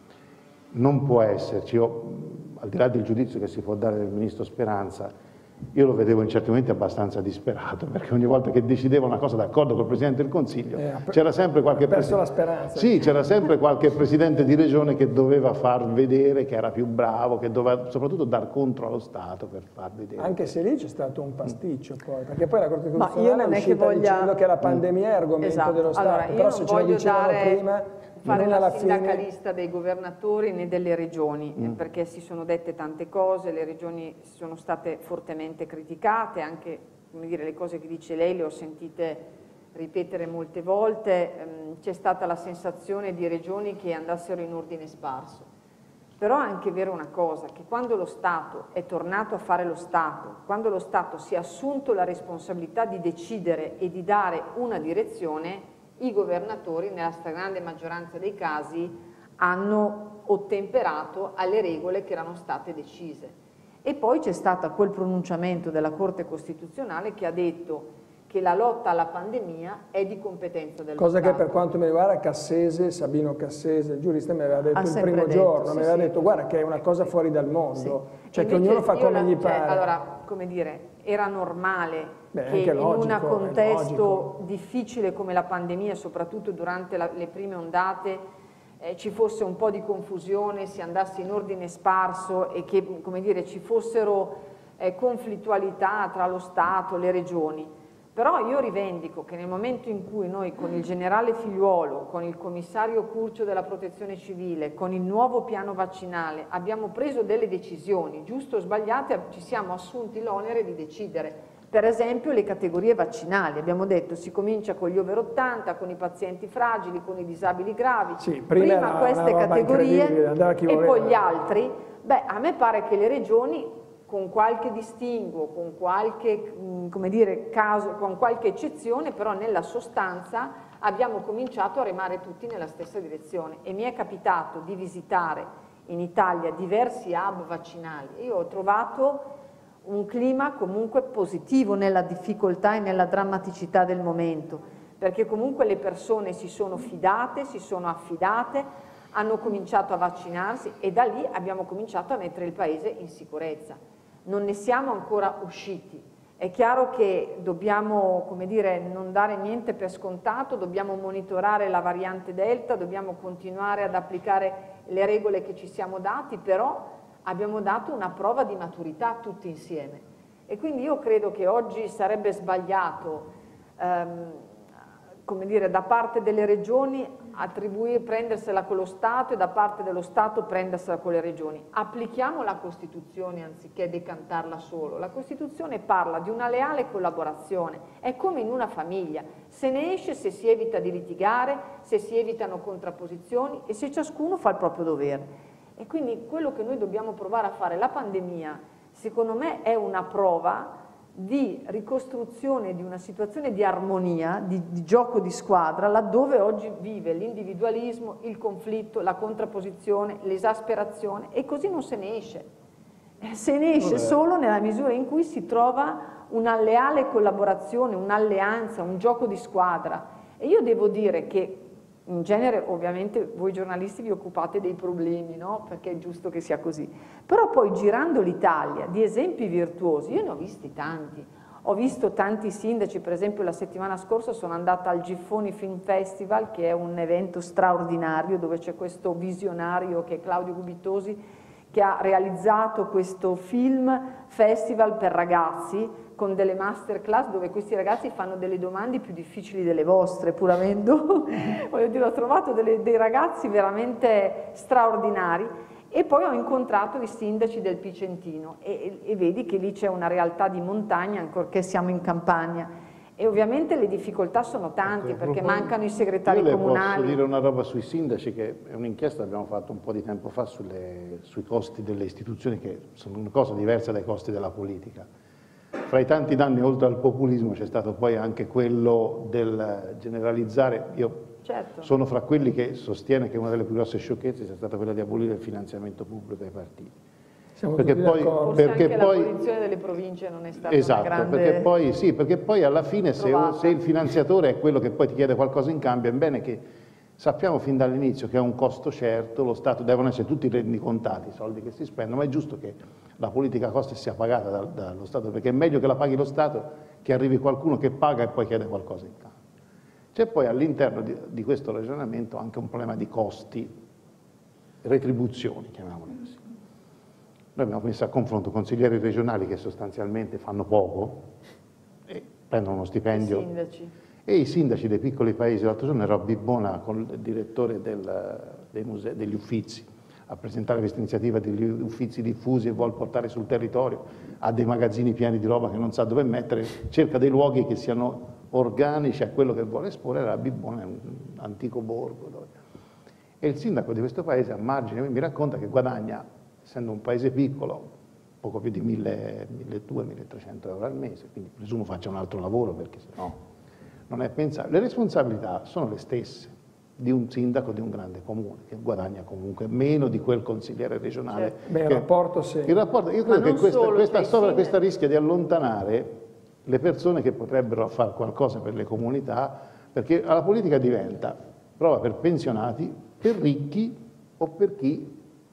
non può esserci, io, al di là del giudizio che si può dare del Ministro Speranza, io lo vedevo in certi momenti abbastanza disperato, perché ogni volta che decideva una cosa d'accordo col Presidente del Consiglio eh, c'era sempre qualche perso la speranza. Sì, c'era sempre qualche Presidente di Regione che doveva far vedere che era più bravo, che doveva soprattutto dar contro allo Stato per far vedere. Anche se lì c'è stato un pasticcio mm. poi, perché poi la Corte Ma Costituzionale io non è uscita è che voglia... dicendo che la pandemia è argomento esatto. dello Stato, allora, però se ce lo dicevano dare... prima... fare non la alla sindacalista fine... dei governatori né delle regioni, mm. perché si sono dette tante cose, le regioni sono state fortemente criticate, anche come dire, le cose che dice lei le ho sentite ripetere molte volte, c'è stata la sensazione di regioni che andassero in ordine sparso. Però è anche vero una cosa, che quando lo Stato è tornato a fare lo Stato, quando lo Stato si è assunto la responsabilità di decidere e di dare una direzione, i governatori nella stragrande maggioranza dei casi hanno ottemperato alle regole che erano state decise. E poi c'è stato quel pronunciamento della Corte Costituzionale che ha detto che la lotta alla pandemia è di competenza dello Cosa Stato. che per quanto mi riguarda Cassese, Sabino Cassese, il giurista, mi aveva detto il primo detto, giorno, sì, mi aveva sì. detto guarda che è una cosa fuori dal mondo, Sì. cioè E che ognuno fa come la, gli cioè, pare. Allora, come dire, era normale Beh, che in logico, un contesto logico. difficile come la pandemia, soprattutto durante la, le prime ondate, eh, ci fosse un po' di confusione, si andasse in ordine sparso e che, come dire, ci fossero eh, conflittualità tra lo Stato, le regioni. Però io rivendico che nel momento in cui noi con il generale Figliuolo, con il commissario Curcio della Protezione Civile, con il nuovo piano vaccinale abbiamo preso delle decisioni, giusto o sbagliate, ci siamo assunti l'onere di decidere. Per esempio le categorie vaccinali, abbiamo detto si comincia con gli over ottanta, con i pazienti fragili, con i disabili gravi, sì, prima, prima queste categorie e poi gli altri. Beh, a me pare che le regioni con qualche distinguo, con qualche, come dire, caso, con qualche eccezione, però nella sostanza abbiamo cominciato a remare tutti nella stessa direzione e mi è capitato di visitare in Italia diversi hub vaccinali e io ho trovato un clima comunque positivo nella difficoltà e nella drammaticità del momento, perché comunque le persone si sono fidate, si sono affidate, hanno cominciato a vaccinarsi e da lì abbiamo cominciato a mettere il Paese in sicurezza. Non ne siamo ancora usciti. È chiaro che dobbiamo, come dire, non dare niente per scontato, dobbiamo monitorare la variante Delta, dobbiamo continuare ad applicare le regole che ci siamo dati, però abbiamo dato una prova di maturità tutti insieme. E quindi io credo che oggi sarebbe sbagliato, ehm, come dire, da parte delle regioni attribuire, prendersela con lo Stato e da parte dello Stato prendersela con le regioni. Applichiamo la Costituzione anziché decantarla solo. La Costituzione parla di una leale collaborazione, è come in una famiglia, se ne esce se si evita di litigare, se si evitano contrapposizioni e se ciascuno fa il proprio dovere. E quindi quello che noi dobbiamo provare a fare, la pandemia, secondo me è una prova di ricostruzione di una situazione di armonia, di, di gioco di squadra, laddove oggi vive l'individualismo, il conflitto, la contrapposizione, l'esasperazione e così non se ne esce. Se ne esce solo nella misura in cui si trova una leale collaborazione, un'alleanza, un gioco di squadra. E io devo dire che in genere ovviamente voi giornalisti vi occupate dei problemi, no? Perché è giusto che sia così, però poi girando l'Italia di esempi virtuosi, io ne ho visti tanti, ho visto tanti sindaci, per esempio la settimana scorsa sono andata al Giffoni Film Festival, che è un evento straordinario dove c'è questo visionario che è Claudio Gubitosi, che ha realizzato questo film festival per ragazzi con delle masterclass dove questi ragazzi fanno delle domande più difficili delle vostre, pur avendo, voglio dire, ho trovato delle, dei ragazzi veramente straordinari e poi ho incontrato i sindaci del Picentino e, e, e vedi che lì c'è una realtà di montagna, ancorché siamo in campagna. E ovviamente le difficoltà sono tante, ecco, perché mancano i segretari io comunali. Io posso dire una roba sui sindaci, che è un'inchiesta che abbiamo fatto un po' di tempo fa sulle, sui costi delle istituzioni, che sono una cosa diversa dai costi della politica. Fra i tanti danni, oltre al populismo, c'è stato poi anche quello del generalizzare. Io certo. sono fra quelli che sostiene che una delle più grosse sciocchezze sia stata quella di abolire il finanziamento pubblico ai partiti. Siamo perché poi, Forse perché anche poi, l'abolizione delle province non è stata esatto, una grande perché poi, sì, perché poi alla fine se, se il finanziatore è quello che poi ti chiede qualcosa in cambio, è bene che sappiamo fin dall'inizio che è un costo certo, lo Stato, devono essere tutti rendicontati i soldi che si spendono, ma è giusto che la politica costi sia pagata da, dallo Stato, perché è meglio che la paghi lo Stato che arrivi qualcuno che paga e poi chiede qualcosa in cambio. C'è poi all'interno di, di questo ragionamento anche un problema di costi, retribuzioni, chiamiamole così. Noi abbiamo messo a confronto consiglieri regionali che sostanzialmente fanno poco e prendono uno stipendio. I sindaci. E i sindaci dei piccoli paesi. L'altro giorno ero a Bibbona con il direttore del, dei musei, degli Uffizi a presentare questa iniziativa degli Uffizi diffusi e vuol portare sul territorio, ha dei magazzini pieni di roba che non sa dove mettere, cerca dei luoghi che siano organici a quello che vuole esporre. Era a Bibbona, un antico borgo. Dove... E il sindaco di questo paese a margine mi racconta che guadagna, essendo un paese piccolo, poco più di milleduecento milletrecento euro al mese, quindi presumo faccia un altro lavoro perché sennò non è pensabile. Le responsabilità sono le stesse di un sindaco di un grande comune, che guadagna comunque meno di quel consigliere regionale. Certo. Beh, il rapporto sì. Il rapporto, io credo che questa, solo, questa, cioè, sopra, questa rischia di allontanare le persone che potrebbero fare qualcosa per le comunità, perché la politica diventa prova per pensionati, per ricchi o per chi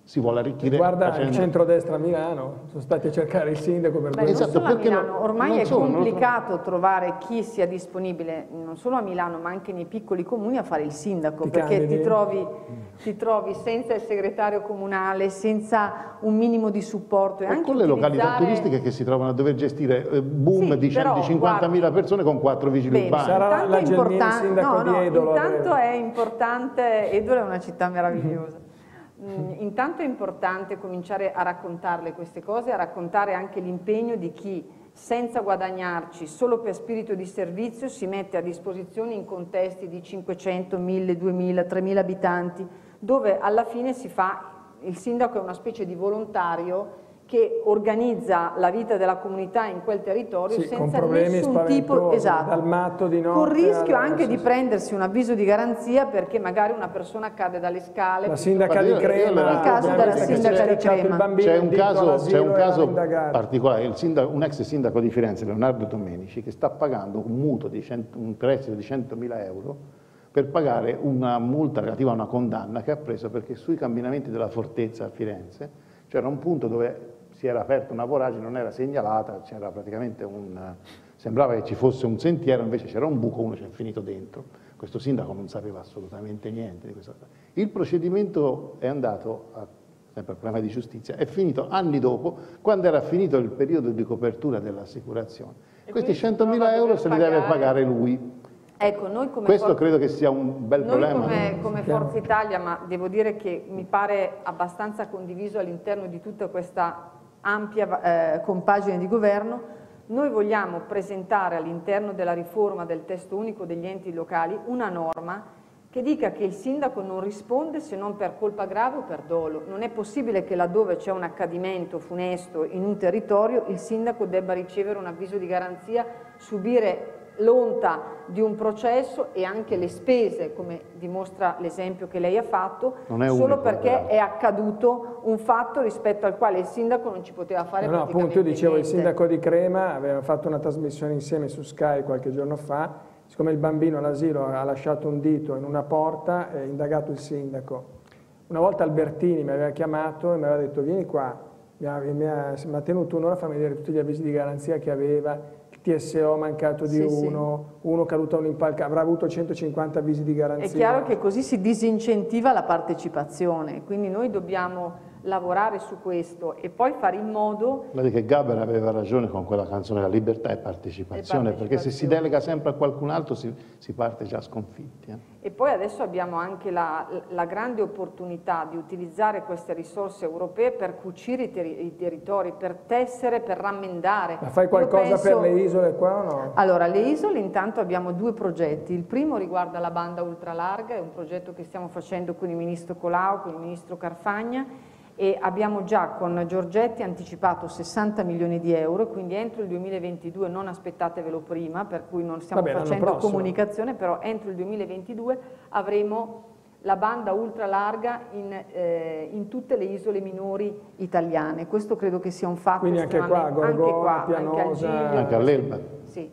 si vuole arricchire. Guarda facendo... il centrodestra a Milano, sono stati a cercare il sindaco per Beh, due Esatto, non solo a perché Milano, no- ormai non è solo, non complicato trovare chi sia disponibile, non solo a Milano ma anche nei piccoli comuni, a fare il sindaco, Ti perché candidi? ti trovi, ti trovi senza il segretario comunale, senza un minimo di supporto. E E anche con le località utilizzare- turistiche che si trovano a dover gestire eh, boom Sì, di però, centocinquantamila guardi, persone con quattro vigili Bene, urbani. Sarà intanto la è Gelmini importan- sindaco no, di no, Edolo, intanto aveva. è importante, Edolo è una città meravigliosa. Mm, Intanto è importante cominciare a raccontarle queste cose, a raccontare anche l'impegno di chi, senza guadagnarci, solo per spirito di servizio, si mette a disposizione in contesti di cinquecento, mille, duemila, tremila abitanti, dove alla fine si fa, il sindaco è una specie di volontario che organizza la vita della comunità in quel territorio Sì, con senza problemi nessun tipo, spaventosi, esatto, dal matto di notte con rischio alla- anche sì, di sì. prendersi un avviso di garanzia perché magari una persona cade dalle scale. La sindaca Guarda, di io- io Crema, le racconto- Il caso della ovviamente, che sindaca si è di scacciato Crema. il bambino C'è un dentro caso, all'asilo c'è un e caso l'hanno indagato. particolare, il sindaco- un ex sindaco di Firenze, Leonardo Domenici, che sta pagando un mutuo di cento, un prestito di centomila euro per pagare una multa relativa a una condanna che ha preso perché sui camminamenti della fortezza a Firenze c'era un punto dove si era aperta una voragine, non era segnalata, c'era praticamente un, sembrava che ci fosse un sentiero, invece c'era un buco, uno ci è finito dentro. Questo sindaco non sapeva assolutamente niente di questa cosa. Il procedimento è andato, a, sempre al problema di giustizia, è finito anni dopo, quando era finito il periodo di copertura dell'assicurazione. E Questi quindi si centomila trova a euro dover se li deve pagare- pagare lui. Ecco, noi come Questo for- credo che sia un bel Noi problema. come, come Forza Italia, ma devo dire che mi pare abbastanza condiviso all'interno di tutta questa ampia eh, compagine di governo, noi vogliamo presentare all'interno della riforma del testo unico degli enti locali una norma che dica che il sindaco non risponde se non per colpa grave o per dolo. Non è possibile che laddove c'è un accadimento funesto in un territorio il sindaco debba ricevere un avviso di garanzia, subire l'onta di un processo e anche le spese, come dimostra l'esempio che lei ha fatto, Non è solo unico, perché però. è accaduto un fatto rispetto al quale il sindaco non ci poteva fare No, no, praticamente appunto io dicevo, il niente. sindaco di Crema aveva fatto una trasmissione insieme su Sky qualche giorno fa, siccome il bambino all'asilo ha lasciato un dito in una porta, è indagato il sindaco. Una volta Albertini mi aveva chiamato e mi aveva detto vieni qua, mi ha, mi ha, mi ha tenuto un'ora a farmi vedere tutti gli avvisi di garanzia che aveva, il T S O mancato di Sì, sì. uno, uno caduto a un'impalca, avrà avuto centocinquanta avvisi di garanzia. È chiaro che così si disincentiva la partecipazione, quindi noi dobbiamo lavorare su questo e poi fare in modo... Vedi che Gaber aveva ragione con quella canzone, la libertà e partecipazione, E perché se si partecipazione. delega sempre a qualcun altro si, si parte già sconfitti. eh. E poi adesso abbiamo anche la, la grande opportunità di utilizzare queste risorse europee per cucire i, teri- i territori, per tessere, per rammendare. Ma fai Io qualcosa penso- per le isole qua o no? Allora, le isole intanto abbiamo due progetti. Il primo riguarda la banda ultralarga, è un progetto che stiamo facendo con il ministro Colau, con il ministro Carfagna, e abbiamo già con Giorgetti anticipato sessanta milioni di euro, quindi entro il duemilaventidue, non aspettatevelo prima, per cui non stiamo Vabbè, l'anno facendo prossimo. comunicazione, però entro il duemilaventidue avremo la banda ultralarga in, eh, in tutte le isole minori italiane. Questo credo che sia un fatto Quindi anche qua, estremamente- anche Gorgona, qua, anche al Pianosa. Giglio, Anche all'Elba. sì.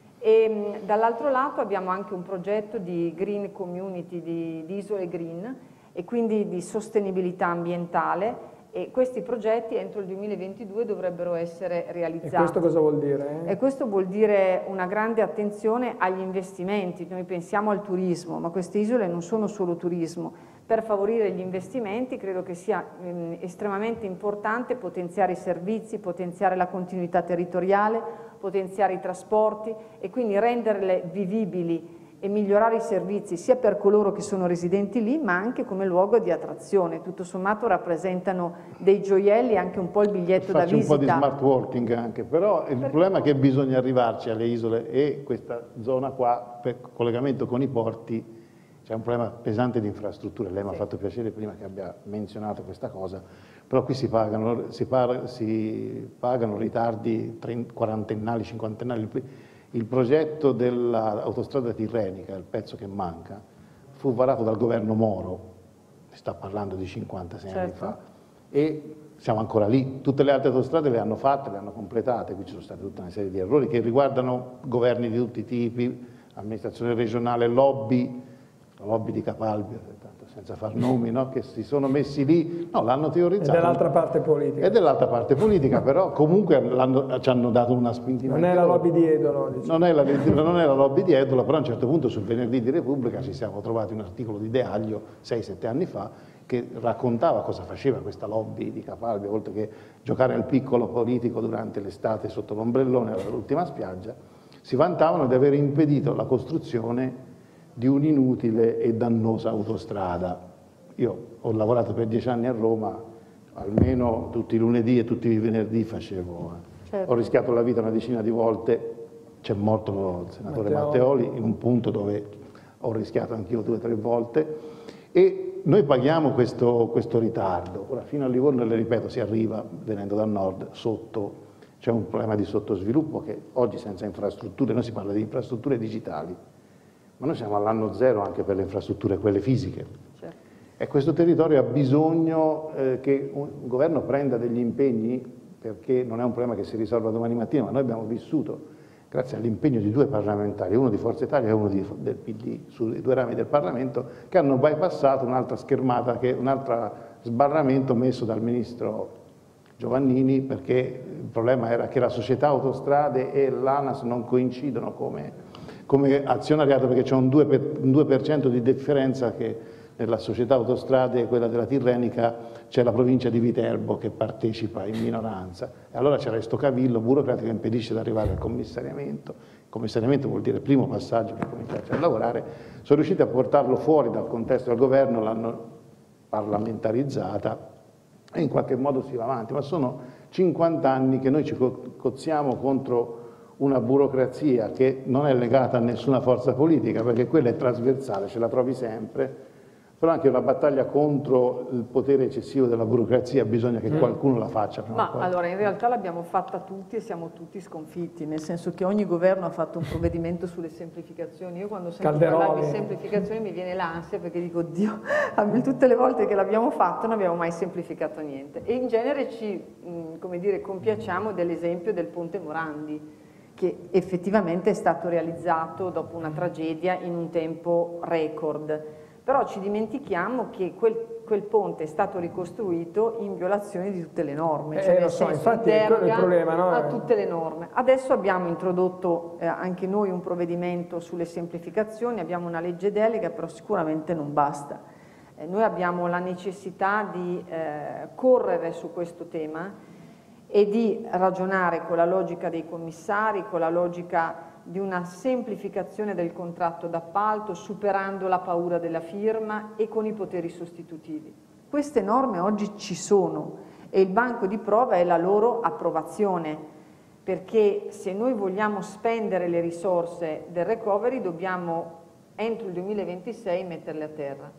E mh, dall'altro lato abbiamo anche un progetto di green community, di, di isole green e quindi di sostenibilità ambientale, e questi progetti entro il duemilaventidue dovrebbero essere E realizzati. questo cosa vuol dire? E questo vuol dire una grande attenzione agli investimenti. Noi pensiamo al turismo, ma queste isole non sono solo turismo. Per favorire gli investimenti credo che sia ehm, estremamente importante potenziare i servizi, potenziare la continuità territoriale, potenziare i trasporti e quindi renderle vivibili e migliorare i servizi sia per coloro che sono residenti lì, ma anche come luogo di attrazione. Tutto sommato rappresentano dei gioielli, anche un po' il biglietto da Faccio un visita. po' di smart working anche, però il problema è che bisogna arrivarci alle isole e questa zona qua, per collegamento con i porti, c'è un problema pesante di infrastrutture. Lei mi ha Sì. fatto piacere prima che abbia menzionato questa cosa, però qui si pagano, si par- si pagano ritardi trent- quarantennali, cinquantennali. Il, il progetto dell'autostrada tirrenica, il pezzo che manca, fu varato dal governo Moro, si sta parlando di cinquantasei anni Certo. fa, e siamo ancora lì. Tutte le altre autostrade le hanno fatte, le hanno completate, qui ci sono state tutta una serie di errori che riguardano governi di tutti i tipi, amministrazione regionale, lobby, la lobby di Capalbio, tanto senza far nomi, no? Che si sono messi lì, no, l'hanno teorizzato. E dell'altra parte politica. E dell'altra parte politica, però comunque ci hanno dato una spintina. Non è la lobby di Edolo. Diciamo. Non, è la, non è la lobby di Edolo, però a un certo punto sul Venerdì di Repubblica ci siamo trovati un articolo di De Aglio, sei sette anni fa, che raccontava cosa faceva questa lobby di Capalbio, oltre che giocare al piccolo politico durante l'estate sotto l'ombrellone all'ultima spiaggia, si vantavano di aver impedito la costruzione di un'inutile e dannosa autostrada. Io ho lavorato per dieci anni a Roma, almeno tutti i lunedì e tutti i venerdì facevo, eh. Certo. Ho rischiato la vita una decina di volte, c'è morto il senatore Matteoli. Matteoli in un punto dove ho rischiato anch'io due o tre volte, e noi paghiamo questo, questo ritardo. Ora fino a Livorno, le ripeto, si arriva venendo dal nord, sotto c'è un problema di sottosviluppo che oggi senza infrastrutture, noi si parla di infrastrutture digitali, ma noi siamo all'anno zero anche per le infrastrutture, quelle fisiche. Certo. E questo territorio ha bisogno eh, che un governo prenda degli impegni, perché non è un problema che si risolva domani mattina, ma noi abbiamo vissuto, grazie all'impegno di due parlamentari, uno di Forza Italia e uno di, del P D, sui due rami del Parlamento, che hanno bypassato un'altra schermata, un altro sbarramento messo dal ministro Giovannini, perché il problema era che la società Autostrade e l'ANAS non coincidono come... come azionariato, perché c'è un due per cento di differenza, che nella società Autostrade e quella della Tirrenica c'è la provincia di Viterbo che partecipa in minoranza. E allora c'era questo cavillo burocratico che impedisce di arrivare al commissariamento. Il commissariamento vuol dire primo passaggio per cominciare a lavorare. Sono riusciti a portarlo fuori dal contesto del governo, l'hanno parlamentarizzata e in qualche modo si va avanti. Ma sono cinquanta anni che noi ci cozziamo contro una burocrazia che non è legata a nessuna forza politica, perché quella è trasversale, ce la trovi sempre, però anche una battaglia contro il potere eccessivo della burocrazia bisogna che qualcuno la faccia. Ma allora in realtà l'abbiamo fatta tutti e siamo tutti sconfitti, nel senso che ogni governo ha fatto un provvedimento sulle semplificazioni. Io quando sento parlare di semplificazioni mi viene l'ansia, perché dico, Dio, tutte le volte che l'abbiamo fatto non abbiamo mai semplificato niente. E in genere ci, come dire, compiacciamo dell'esempio del Ponte Morandi, che effettivamente è stato realizzato dopo una tragedia in un tempo record. Però ci dimentichiamo che quel, quel ponte è stato ricostruito in violazione di tutte le norme, cioè eh, nel so, senso infatti è il problema, no? a tutte le norme. Adesso abbiamo introdotto eh, anche noi un provvedimento sulle semplificazioni, abbiamo una legge delega, però sicuramente non basta. Eh, noi abbiamo la necessità di eh, correre su questo tema e di ragionare con la logica dei commissari, con la logica di una semplificazione del contratto d'appalto, superando la paura della firma e con i poteri sostitutivi. Queste norme oggi ci sono e il banco di prova è la loro approvazione, perché se noi vogliamo spendere le risorse del recovery dobbiamo entro il duemilaventisei metterle a terra.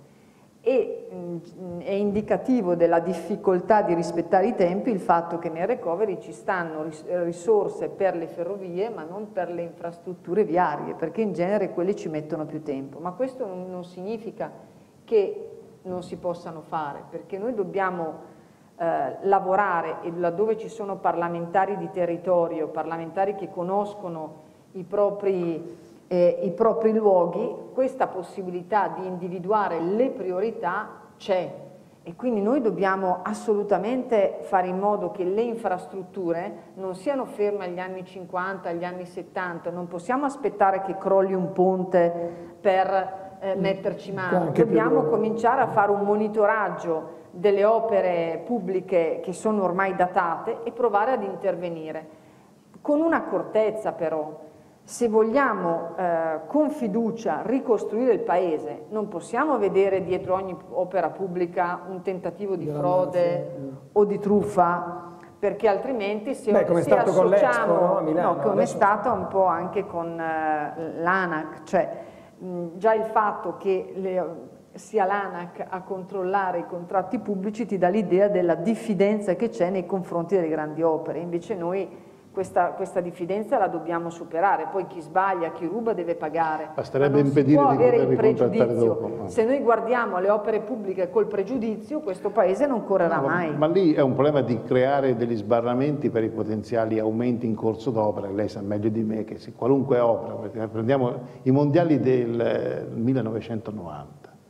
E mh, è indicativo della difficoltà di rispettare i tempi il fatto che nel recovery ci stanno ris risorse per le ferrovie ma non per le infrastrutture viarie, perché in genere quelle ci mettono più tempo. Ma questo non, non significa che non si possano fare, perché noi dobbiamo eh, lavorare, e laddove ci sono parlamentari di territorio, parlamentari che conoscono i propri Eh, i propri luoghi, questa possibilità di individuare le priorità c'è, e quindi noi dobbiamo assolutamente fare in modo che le infrastrutture non siano ferme agli anni cinquanta, agli anni settanta, non possiamo aspettare che crolli un ponte per eh, metterci mano, dobbiamo cominciare a fare un monitoraggio delle opere pubbliche che sono ormai datate e provare ad intervenire, con un'accortezza però. Se vogliamo eh, con fiducia ricostruire il Paese, non possiamo vedere dietro ogni opera pubblica un tentativo di frode o di truffa, perché altrimenti se, Beh, come se è stato associamo, con l'Expo, no? A Milano, no, come adesso... è stato un po' anche con eh, l'ANAC, cioè mh, già il fatto che le, sia l'ANAC a controllare i contratti pubblici ti dà l'idea della diffidenza che c'è nei confronti delle grandi opere, invece noi Questa, questa diffidenza la dobbiamo superare, poi chi sbaglia, chi ruba deve pagare. Basterebbe ma non impedire si può di avere il ricontrattare pregiudizio. dopo. Se noi guardiamo le opere pubbliche col pregiudizio, questo Paese non correrà no, mai. Ma lì è un problema di creare degli sbarramenti per i potenziali aumenti in corso d'opera, lei sa meglio di me che se qualunque opera, perché prendiamo i mondiali del millenovecentonovanta,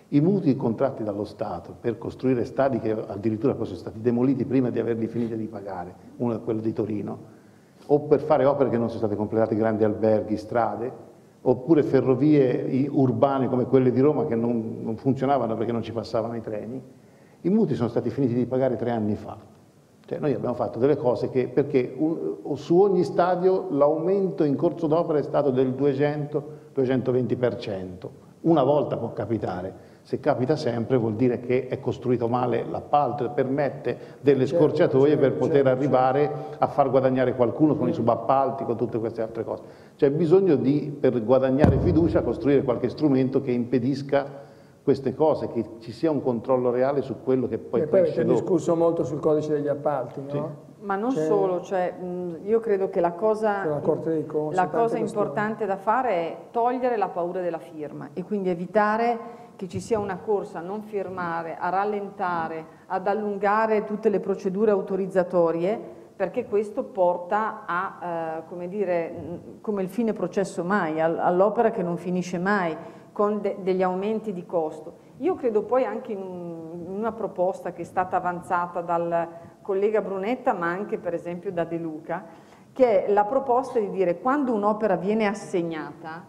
I mutui contratti dallo Stato per costruire stadi che addirittura poi sono stati demoliti prima di averli finiti di pagare, uno è quello di Torino, o per fare opere che non sono state completate, grandi alberghi, strade, oppure ferrovie urbane come quelle di Roma che non, non funzionavano perché non ci passavano i treni, i mutui sono stati finiti di pagare tre anni fa. Cioè noi abbiamo fatto delle cose che, perché un, su ogni stadio l'aumento in corso d'opera è stato del duecento duecentoventi per cento. Una volta può capitare, se capita sempre vuol dire che è costruito male l'appalto e permette delle certo, scorciatoie certo, per poter certo, arrivare certo. a far guadagnare qualcuno con i subappalti, con tutte queste altre cose. C'è bisogno di, per guadagnare fiducia, costruire qualche strumento che impedisca queste cose, che ci sia un controllo reale su quello che poi e poi cresce avete dopo. discusso molto sul codice degli appalti, no? Sì. Ma non C'è- solo, cioè, mh, io credo che la cosa, Sulla Corte dei Conti, la tante cosa questioni. importante da fare è togliere la paura della firma e quindi evitare che ci sia una corsa a non firmare, a rallentare, ad allungare tutte le procedure autorizzatorie, perché questo porta a, eh, come dire, mh, come il fine processo mai, al- all'opera che non finisce mai, con de- degli aumenti di costo. Io credo poi anche in, un- in una proposta che è stata avanzata dal collega Brunetta, ma anche per esempio da De Luca, che è la proposta di dire quando un'opera viene assegnata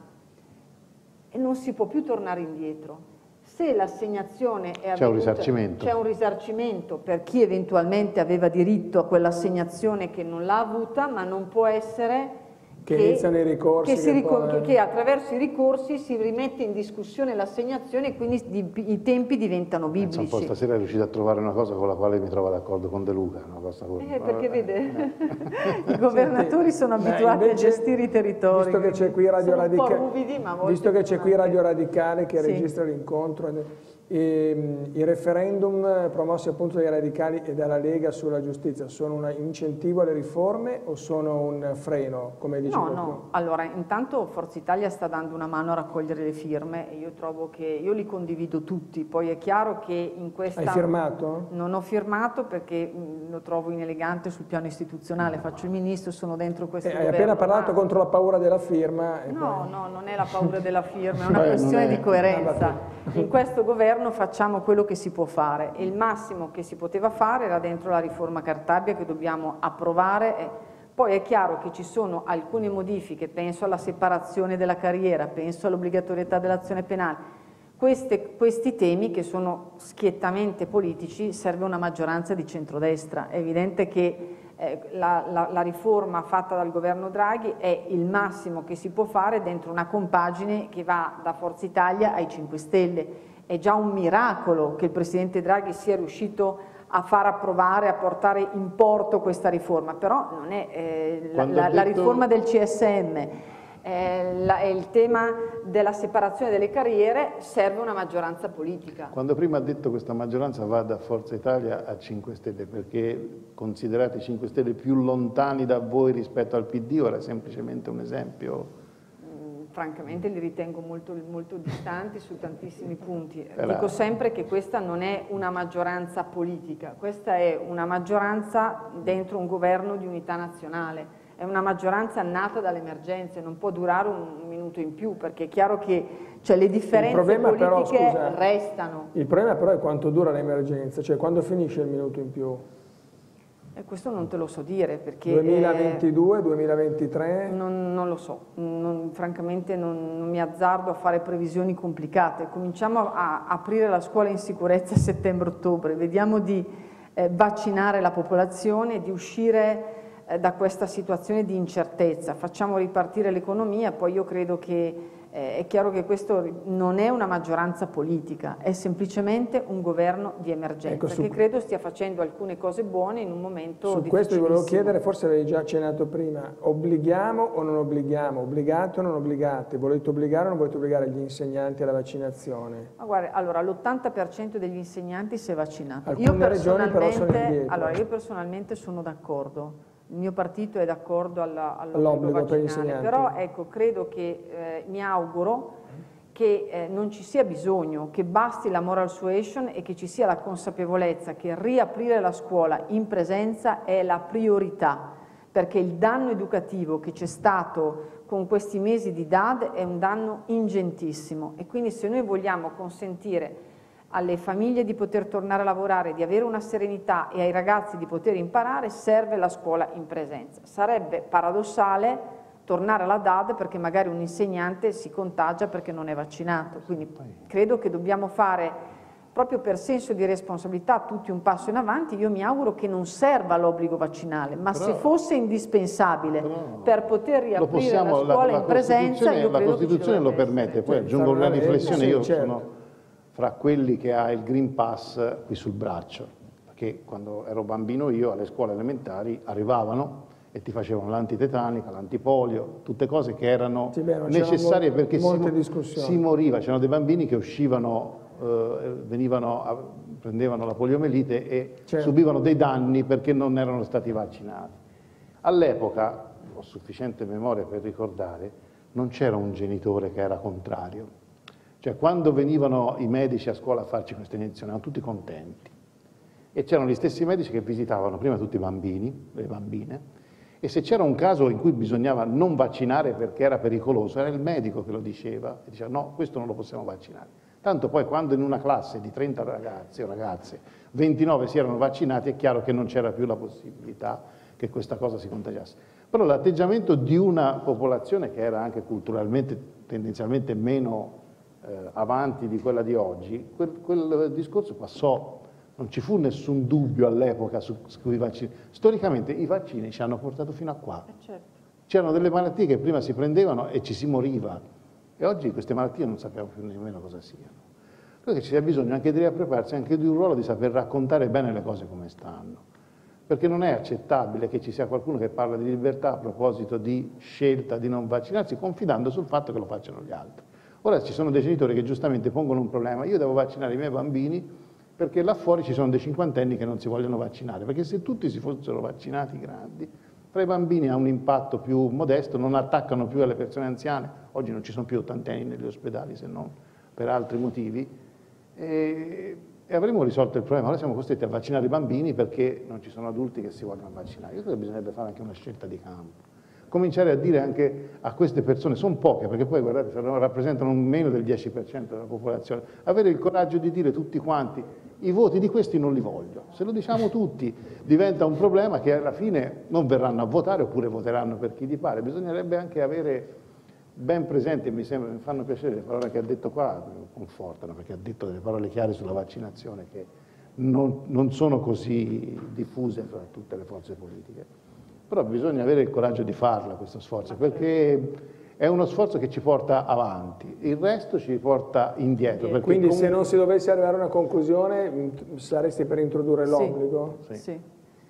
e non si può più tornare indietro. Se l'assegnazione è C'è un avvenuta, risarcimento. c'è un risarcimento per chi eventualmente aveva diritto a quell'assegnazione che non l'ha avuta, ma non può essere Che iniziano i ricorsi, che, si che ricor- poi- che- che attraverso i ricorsi si rimette in discussione l'assegnazione e quindi di- i tempi diventano Pensa un po', biblici. stasera è riuscito a trovare una cosa con la quale mi trovo d'accordo con De Luca, una cosa così. Eh, perché vede, Eh. i governatori sono Beh, abituati invece, a gestire i territori. Visto che c'è qui Radio sono un po' Radicale, ruvidi, ma a volte visto che c'è sono qui anche- Radio Radicale che Sì. registra l'incontro, e, i referendum promossi appunto dai radicali e dalla Lega sulla giustizia sono un incentivo alle riforme o sono un freno, come dice No, qualcuno? no, allora intanto Forza Italia sta dando una mano a raccogliere le firme e io trovo che, io li condivido tutti, poi è chiaro che in questa... Hai firmato? Non ho firmato perché mh, lo trovo inelegante sul piano istituzionale, faccio il ministro, sono dentro questo Eh, hai governo. appena parlato ma- contro la paura della firma. e No, poi- no, non è la paura della firma, è una Beh, non questione è- di coerenza. In questo governo facciamo quello che si può fare e il massimo che si poteva fare era dentro la riforma Cartabia che dobbiamo approvare. e Poi è chiaro che ci sono alcune modifiche, penso alla separazione della carriera, penso all'obbligatorietà dell'azione penale. Queste- questi temi che sono schiettamente politici serve una maggioranza di centrodestra. È evidente che eh, la, la- la riforma fatta dal governo Draghi è il massimo che si può fare dentro una compagine che va da Forza Italia ai cinque Stelle. È già un miracolo che il Presidente Draghi sia riuscito a far approvare, a portare in porto questa riforma, però non è eh, la, Quando ha la- la detto- riforma del C S M. Eh, la- è il tema della separazione delle carriere, serve una maggioranza politica. Quando prima ha detto questa maggioranza va da Forza Italia a cinque Stelle, perché considerate i cinque Stelle più lontani da voi rispetto al P D, ora è semplicemente un esempio? Mm, Francamente li ritengo molto, molto distanti su tantissimi punti. Era- Dico sempre che questa non è una maggioranza politica, questa è una maggioranza dentro un governo di unità nazionale. È una maggioranza nata dalle emergenze, non può durare un minuto in più, perché è chiaro che cioè, le differenze problema politiche però, scusa, restano. Il problema però è quanto dura l'emergenza, cioè quando finisce il minuto in più? E questo non te lo so dire, perché... eh, duemilaventidue, duemilaventitré? Non, non lo so, non- francamente non, non mi azzardo a fare previsioni complicate. Cominciamo a aprire la scuola in sicurezza a settembre-ottobre, vediamo di eh, vaccinare la popolazione, di uscire eh, da questa situazione di incertezza, facciamo ripartire l'economia, poi io credo che eh, è chiaro che questo non è una maggioranza politica, è semplicemente un governo di emergenza, Ecco, su- che credo stia facendo alcune cose buone in un momento Su questo vi volevo difficilissimo. chiedere, forse avevi già accennato prima, obblighiamo o non obblighiamo? Obbligate o non obbligate? Volete obbligare o non volete obbligare gli insegnanti alla vaccinazione? Ma guarda, allora l'ottanta per cento degli insegnanti si è vaccinato. Alcune io regioni però sono personalmente, indietro. allora, io personalmente sono d'accordo. Il mio partito è d'accordo alla- All'obbligo all'obbligo per gli vaccinale, insegnanti. però ecco, credo che, eh, mi auguro che eh, non ci sia bisogno, che basti la moral suasion e che ci sia la consapevolezza che riaprire la scuola in presenza è la priorità, perché il danno educativo che c'è stato con questi mesi di D A D è un danno ingentissimo e quindi se noi vogliamo consentire alle famiglie di poter tornare a lavorare, di avere una serenità e ai ragazzi di poter imparare, serve la scuola in presenza. Sarebbe paradossale tornare alla D A D perché magari un insegnante si contagia perché non è vaccinato, quindi credo che dobbiamo fare proprio per senso di responsabilità tutti un passo in avanti. Io mi auguro che non serva l'obbligo vaccinale, ma però, se fosse indispensabile però, per poter riaprire possiamo, la scuola la, la in presenza, io la credo Costituzione che lo permette. Poi aggiungo una riflessione, io certo. sono fra quelli che ha il Green Pass qui sul braccio, perché quando ero bambino io alle scuole elementari arrivavano e ti facevano l'antitetanica, l'antipolio, tutte cose che erano sì, beh, necessarie perché si, si moriva. C'erano dei bambini che uscivano, eh, venivano a, prendevano la poliomelite e certo. subivano dei danni perché non erano stati vaccinati. All'epoca, ho sufficiente memoria per ricordare, non c'era un genitore che era contrario. Cioè quando venivano i medici a scuola a farci queste iniezioni erano tutti contenti. E c'erano gli stessi medici che visitavano prima tutti i bambini, le bambine, e se c'era un caso in cui bisognava non vaccinare perché era pericoloso, era il medico che lo diceva, e diceva no, questo non lo possiamo vaccinare. Tanto poi quando in una classe di trenta ragazzi o ragazze, ventinove si erano vaccinati, è chiaro che non c'era più la possibilità che questa cosa si contagiasse. Però l'atteggiamento di una popolazione che era anche culturalmente tendenzialmente meno eh, avanti di quella di oggi, quel, quel discorso passò. Non ci fu nessun dubbio all'epoca su, sui vaccini. Storicamente i vaccini ci hanno portato fino a qua. Certo. C'erano delle malattie che prima si prendevano e ci si moriva. E oggi queste malattie non sappiamo più nemmeno cosa siano. Credo che ci sia bisogno anche di riappropriarsi anche di un ruolo di saper raccontare bene le cose come stanno. Perché non è accettabile che ci sia qualcuno che parla di libertà a proposito di scelta di non vaccinarsi, confidando sul fatto che lo facciano gli altri. Ora ci sono dei genitori che giustamente pongono un problema. Io devo vaccinare i miei bambini perché là fuori ci sono dei cinquantenni che non si vogliono vaccinare, perché se tutti si fossero vaccinati grandi, tra i bambini ha un impatto più modesto, non attaccano più alle persone anziane, oggi non ci sono più ottantenni negli ospedali se non per altri motivi, e, e avremmo risolto il problema. Ora siamo costretti a vaccinare i bambini perché non ci sono adulti che si vogliono vaccinare. Io credo che bisognerebbe fare anche una scelta di campo. Cominciare a dire anche a queste persone, sono poche perché poi guardate rappresentano meno del dieci per cento della popolazione, avere il coraggio di dire tutti quanti i voti di questi non li voglio. Se lo diciamo tutti diventa un problema che alla fine non verranno a votare oppure voteranno per chi gli pare. Bisognerebbe anche avere ben presente, mi sembra, mi fanno piacere le parole che ha detto qua, mi confortano perché ha detto delle parole chiare sulla vaccinazione che non, non sono così diffuse fra tutte le forze politiche. Però bisogna avere il coraggio di farla questo sforzo, perché è uno sforzo che ci porta avanti, il resto ci porta indietro. Quindi comunque... se non si dovesse arrivare a una conclusione saresti per introdurre l'obbligo? Sì, sì.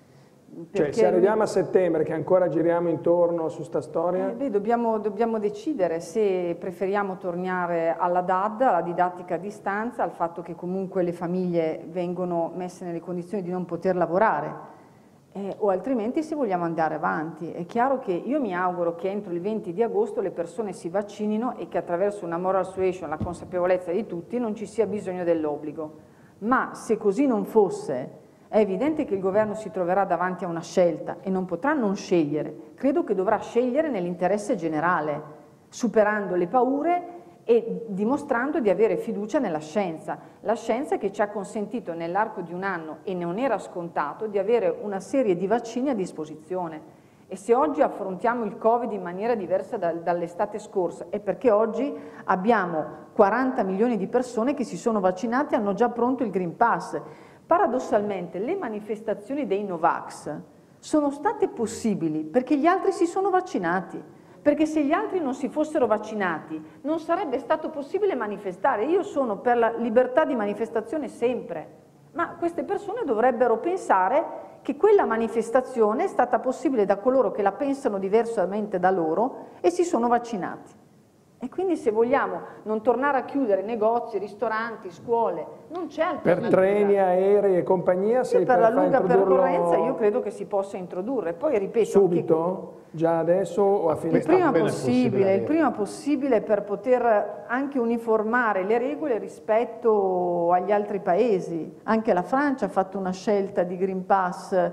Cioè se arriviamo a settembre che ancora giriamo intorno su sta storia? Eh, beh, dobbiamo, dobbiamo decidere se preferiamo tornare alla D A D, alla didattica a distanza, al fatto che comunque le famiglie vengono messe nelle condizioni di non poter lavorare. Eh, o altrimenti se vogliamo andare avanti. È chiaro che io mi auguro che entro il venti di agosto le persone si vaccinino e che attraverso una moral suasion, la consapevolezza di tutti, non ci sia bisogno dell'obbligo. Ma se così non fosse, è evidente che il governo si troverà davanti a una scelta e non potrà non scegliere. Credo che dovrà scegliere nell'interesse generale, superando le paure e dimostrando di avere fiducia nella scienza. La scienza che ci ha consentito nell'arco di un anno, e non era scontato, di avere una serie di vaccini a disposizione. E se oggi affrontiamo il Covid in maniera diversa da, dall'estate scorsa, è perché oggi abbiamo quaranta milioni di persone che si sono vaccinate e hanno già pronto il Green Pass. Paradossalmente le manifestazioni dei Novax sono state possibili perché gli altri si sono vaccinati. Perché se gli altri non si fossero vaccinati non sarebbe stato possibile manifestare. Io sono per la libertà di manifestazione sempre, ma queste persone dovrebbero pensare che quella manifestazione è stata possibile da coloro che la pensano diversamente da loro e si sono vaccinati. E quindi se vogliamo non tornare a chiudere negozi, ristoranti, scuole, non c'è alternativa. Per treni, aerei e compagnia, sei per, per la lunga introdurlo... percorrenza io credo che si possa introdurre. Poi ripeto, subito? Anche... Già adesso o a fine il prima possibile? possibile, il prima possibile per poter anche uniformare le regole rispetto agli altri paesi. Anche la Francia ha fatto una scelta di Green Pass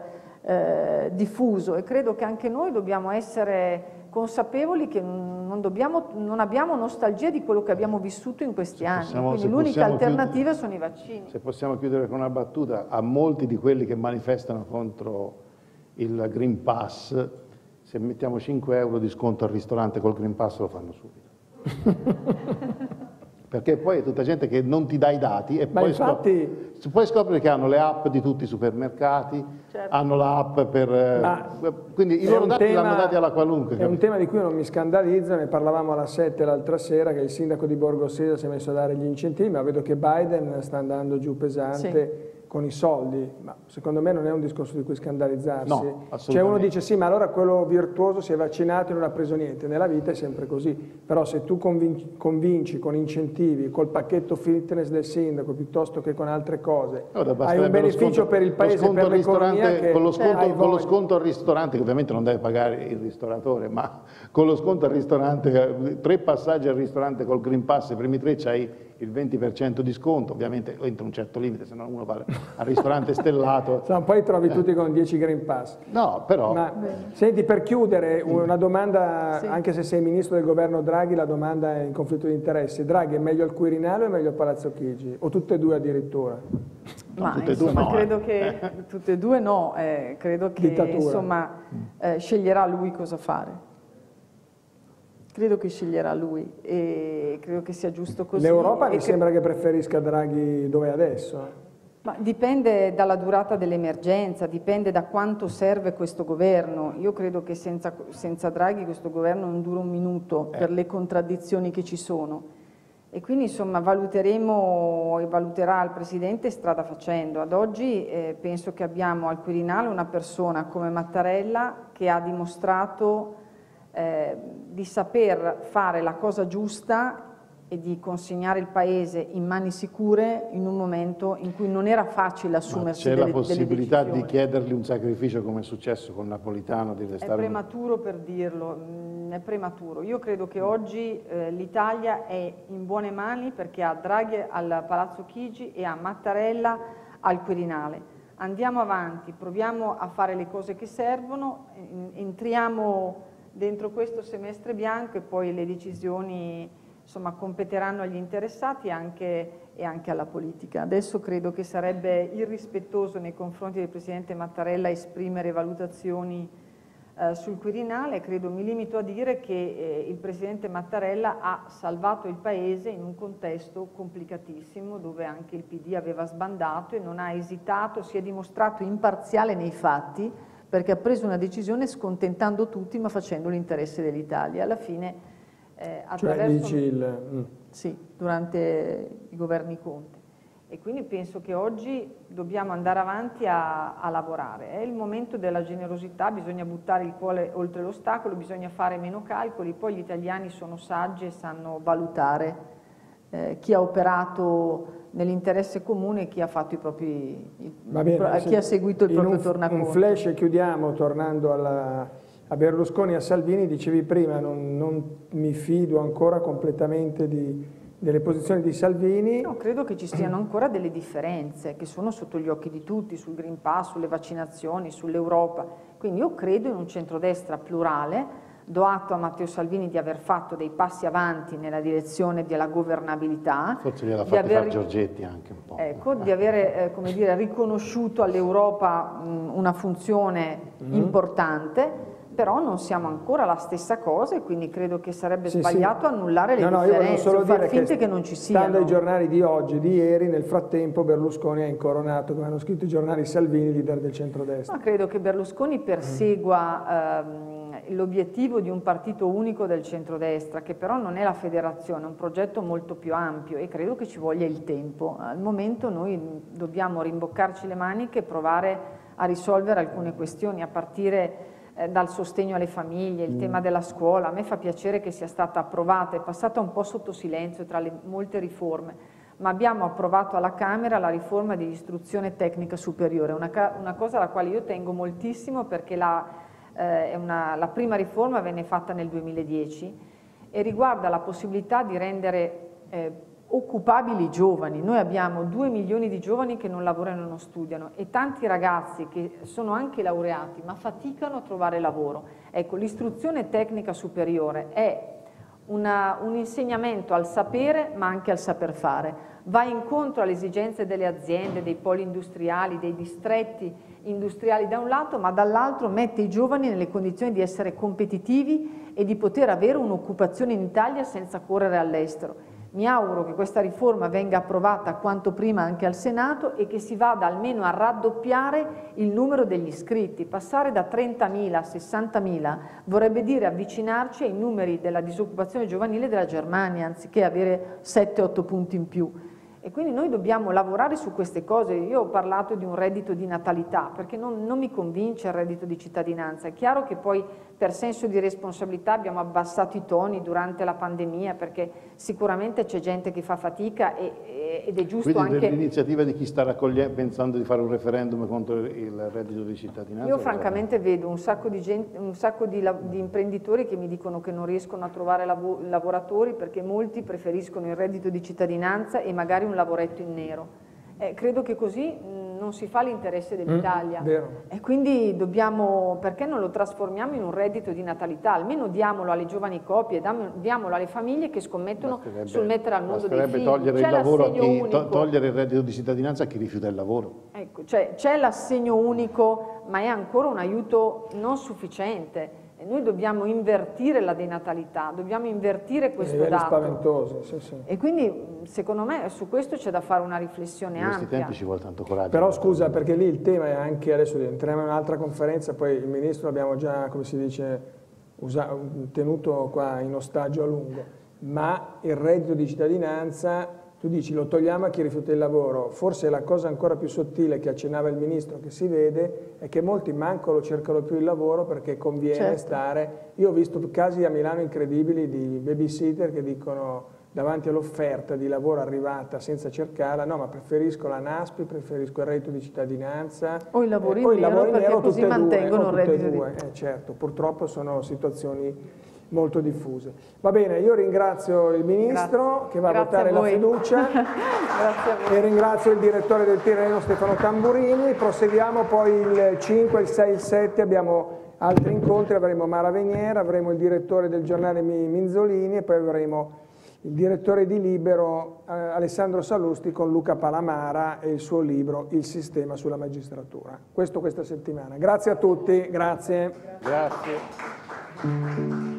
eh, diffuso, e credo che anche noi dobbiamo essere consapevoli che non, dobbiamo, non abbiamo nostalgia di quello che abbiamo vissuto in questi se anni, possiamo, quindi l'unica alternativa chiudere, sono i vaccini. Se possiamo chiudere con una battuta, a molti di quelli che manifestano contro il Green Pass, se mettiamo cinque euro di sconto al ristorante col Green Pass lo fanno subito. Perché poi è tutta gente che non ti dà i dati e poi, infatti... scopri, poi scopri che hanno le app di tutti i supermercati, certo. hanno l'app per... Ma quindi i loro dati l'hanno dati alla qualunque. È capito? Un tema di cui non mi scandalizza, ne parlavamo alla sette l'altra sera, che il sindaco di Borgo Sesa si è messo a dare gli incentivi, ma vedo che Biden sta andando giù pesante. Sì. Con i soldi, ma secondo me non è un discorso di cui scandalizzarsi. No, cioè uno dice sì, ma allora quello virtuoso si è vaccinato e non ha preso niente. Nella vita è sempre così. Però se tu convinci, convinci con incentivi, col pacchetto fitness del sindaco, piuttosto che con altre cose, allora, hai un beneficio sconto, per il paese, per l'economia che con lo, sconto, con lo sconto al ristorante, che ovviamente non deve pagare il ristoratore, ma con lo sconto al ristorante, tre passaggi al ristorante col Green Pass, i primi tre c'hai il venti per cento di sconto, ovviamente entro un certo limite, se no uno va al ristorante stellato. No, poi trovi eh. tutti con dieci Green Pass. No, però... Ma, senti, per chiudere, una domanda, sì. Anche se sei ministro del governo Draghi, la domanda è in conflitto di interessi. Draghi, è meglio il Quirinale o è meglio il Palazzo Chigi? O tutte e due addirittura? No, Ma tutte insomma, e due no, credo eh. che tutte e due no, eh, credo che insomma, eh, sceglierà lui cosa fare. Credo che sceglierà lui e credo che sia giusto così. L'Europa mi sembra che preferisca Draghi dove è adesso. Ma dipende dalla durata dell'emergenza, dipende da quanto serve questo governo. Io credo che senza, senza Draghi questo governo non dura un minuto eh. per le contraddizioni che ci sono. E quindi insomma valuteremo e valuterà il Presidente strada facendo. Ad oggi eh, penso che abbiamo al Quirinale una persona come Mattarella che ha dimostrato Eh, di saper fare la cosa giusta e di consegnare il Paese in mani sicure in un momento in cui non era facile assumersi delle decisioni. C'è la possibilità di chiedergli un sacrificio come è successo con Napolitano? Di restare è prematuro per dirlo, è prematuro. Io credo che oggi eh, l'Italia è in buone mani perché ha Draghi al Palazzo Chigi e ha Mattarella al Quirinale. Andiamo avanti, proviamo a fare le cose che servono, entriamo dentro questo semestre bianco e poi le decisioni insomma, competeranno agli interessati anche, e anche alla politica. Adesso credo che sarebbe irrispettoso nei confronti del Presidente Mattarella esprimere valutazioni eh, sul Quirinale. Credo, mi limito a dire che eh, il Presidente Mattarella ha salvato il Paese in un contesto complicatissimo dove anche il P D aveva sbandato e non ha esitato, si è dimostrato imparziale nei fatti, perché ha preso una decisione scontentando tutti ma facendo l'interesse dell'Italia. Alla fine, eh, attraverso... Cioè dici il... Mm. Sì, durante i governi Conte. E quindi penso che oggi dobbiamo andare avanti a, a lavorare. È il momento della generosità, bisogna buttare il cuore oltre l'ostacolo, bisogna fare meno calcoli, poi gli italiani sono saggi e sanno valutare eh, chi ha operato nell'interesse comune e chi ha fatto i propri i, bene, chi ha seguito il proprio un, tornaconto. Un flash e chiudiamo, tornando alla, a Berlusconi e a Salvini, dicevi prima non, non mi fido ancora completamente di, delle posizioni di Salvini. No, credo che ci siano ancora delle differenze che sono sotto gli occhi di tutti, sul Green Pass, sulle vaccinazioni, sull'Europa, quindi io credo in un centrodestra plurale. Do atto a Matteo Salvini di aver fatto dei passi avanti nella direzione della governabilità. Forse gliel'ha fatto fare Giorgetti anche un po'. Ecco, di aver eh, come dire, riconosciuto all'Europa una funzione mm-hmm. importante, però non siamo ancora la stessa cosa e quindi credo che sarebbe sì, sbagliato sì. annullare le no, differenze no, o far finta che, che non ci siano. Stando ai giornali di oggi, di ieri, nel frattempo Berlusconi ha incoronato, come hanno scritto i giornali, Salvini, leader del centrodestra. Ma credo che Berlusconi persegua... Mm. Ehm, l'obiettivo di un partito unico del centrodestra, che però non è la federazione, è un progetto molto più ampio e credo che ci voglia il tempo. Al momento noi dobbiamo rimboccarci le maniche e provare a risolvere alcune questioni, a partire eh, dal sostegno alle famiglie, il mm. tema della scuola. A me fa piacere che sia stata approvata, è passata un po' sotto silenzio tra le molte riforme, ma abbiamo approvato alla Camera la riforma dell'istruzione tecnica superiore, una, una cosa alla quale io tengo moltissimo perché la Eh, è una, la prima riforma venne fatta nel duemiladieci e riguarda la possibilità di rendere eh, occupabili giovani. Noi abbiamo due milioni di giovani che non lavorano e non studiano e tanti ragazzi che sono anche laureati ma faticano a trovare lavoro. Ecco, l'istruzione tecnica superiore è una, un insegnamento al sapere ma anche al saper fare. Va incontro alle esigenze delle aziende, dei poli industriali, dei distretti industriali da un lato, ma dall'altro mette i giovani nelle condizioni di essere competitivi e di poter avere un'occupazione in Italia senza correre all'estero. Mi auguro che questa riforma venga approvata quanto prima anche al Senato e che si vada almeno a raddoppiare il numero degli iscritti. Passare da trentamila a sessantamila vorrebbe dire avvicinarci ai numeri della disoccupazione giovanile della Germania, anziché avere sette otto punti in più. E quindi noi dobbiamo lavorare su queste cose. Io ho parlato di un reddito di natalità, perché non, non mi convince il reddito di cittadinanza. È chiaro che poi per senso di responsabilità abbiamo abbassato i toni durante la pandemia, perché sicuramente c'è gente che fa fatica e, e, ed è giusto Quindi anche... l'iniziativa di chi sta raccogliendo, pensando di fare un referendum contro il reddito di cittadinanza? Io francamente vedo un sacco di, gente, un sacco di, di imprenditori che mi dicono che non riescono a trovare lav lavoratori perché molti preferiscono il reddito di cittadinanza e magari un lavoretto in nero. Eh, credo che così mh, non si fa l'interesse dell'Italia Mm, e quindi dobbiamo, perché non lo trasformiamo in un reddito di natalità? Almeno diamolo alle giovani coppie, diamolo alle famiglie che scommettono sul mettere al mondo dei figli. Togliere il, lavoro a chi, unico. togliere il reddito di cittadinanza a chi rifiuta il lavoro. Ecco, cioè, c'è l'assegno unico, ma è ancora un aiuto non sufficiente. E noi dobbiamo invertire la denatalità, dobbiamo invertire questo è dato. Spaventoso, sì, sì. E quindi secondo me su questo c'è da fare una riflessione In questi ampia. tempi ci vuole tanto coraggio. Però scusa, perché lì il tema è anche, adesso entriamo in un'altra conferenza, poi il Ministro l'abbiamo già, come si dice, usato, tenuto qua in ostaggio a lungo, ma il reddito di cittadinanza, tu dici lo togliamo a chi rifiuta il lavoro, forse la cosa ancora più sottile che accennava il Ministro che si vede è che molti manco lo cercano più il lavoro perché conviene certo. stare, io ho visto casi a Milano incredibili di babysitter che dicono davanti all'offerta di lavoro arrivata senza cercarla, no ma preferisco la NASPI, preferisco il reddito di cittadinanza o il lavoro in eh, nero lavoro in perché nero, così tutte mantengono due, il reddito due. di... Eh, certo, purtroppo sono situazioni molto diffuse. Va bene, io ringrazio il Ministro Grazie. che va Grazie a votare a la voi. fiducia Grazie a voi. e ringrazio il direttore del Tirreno Stefano Tamburini. Proseguiamo poi il cinque, il sei, il sette, abbiamo altri incontri, avremo Mara Veniera, avremo il direttore del giornale Minzolini e poi avremo il direttore di Libero eh, Alessandro Sallusti con Luca Palamara e il suo libro Il sistema sulla magistratura. Questo questa settimana. Grazie a tutti, grazie. Grazie.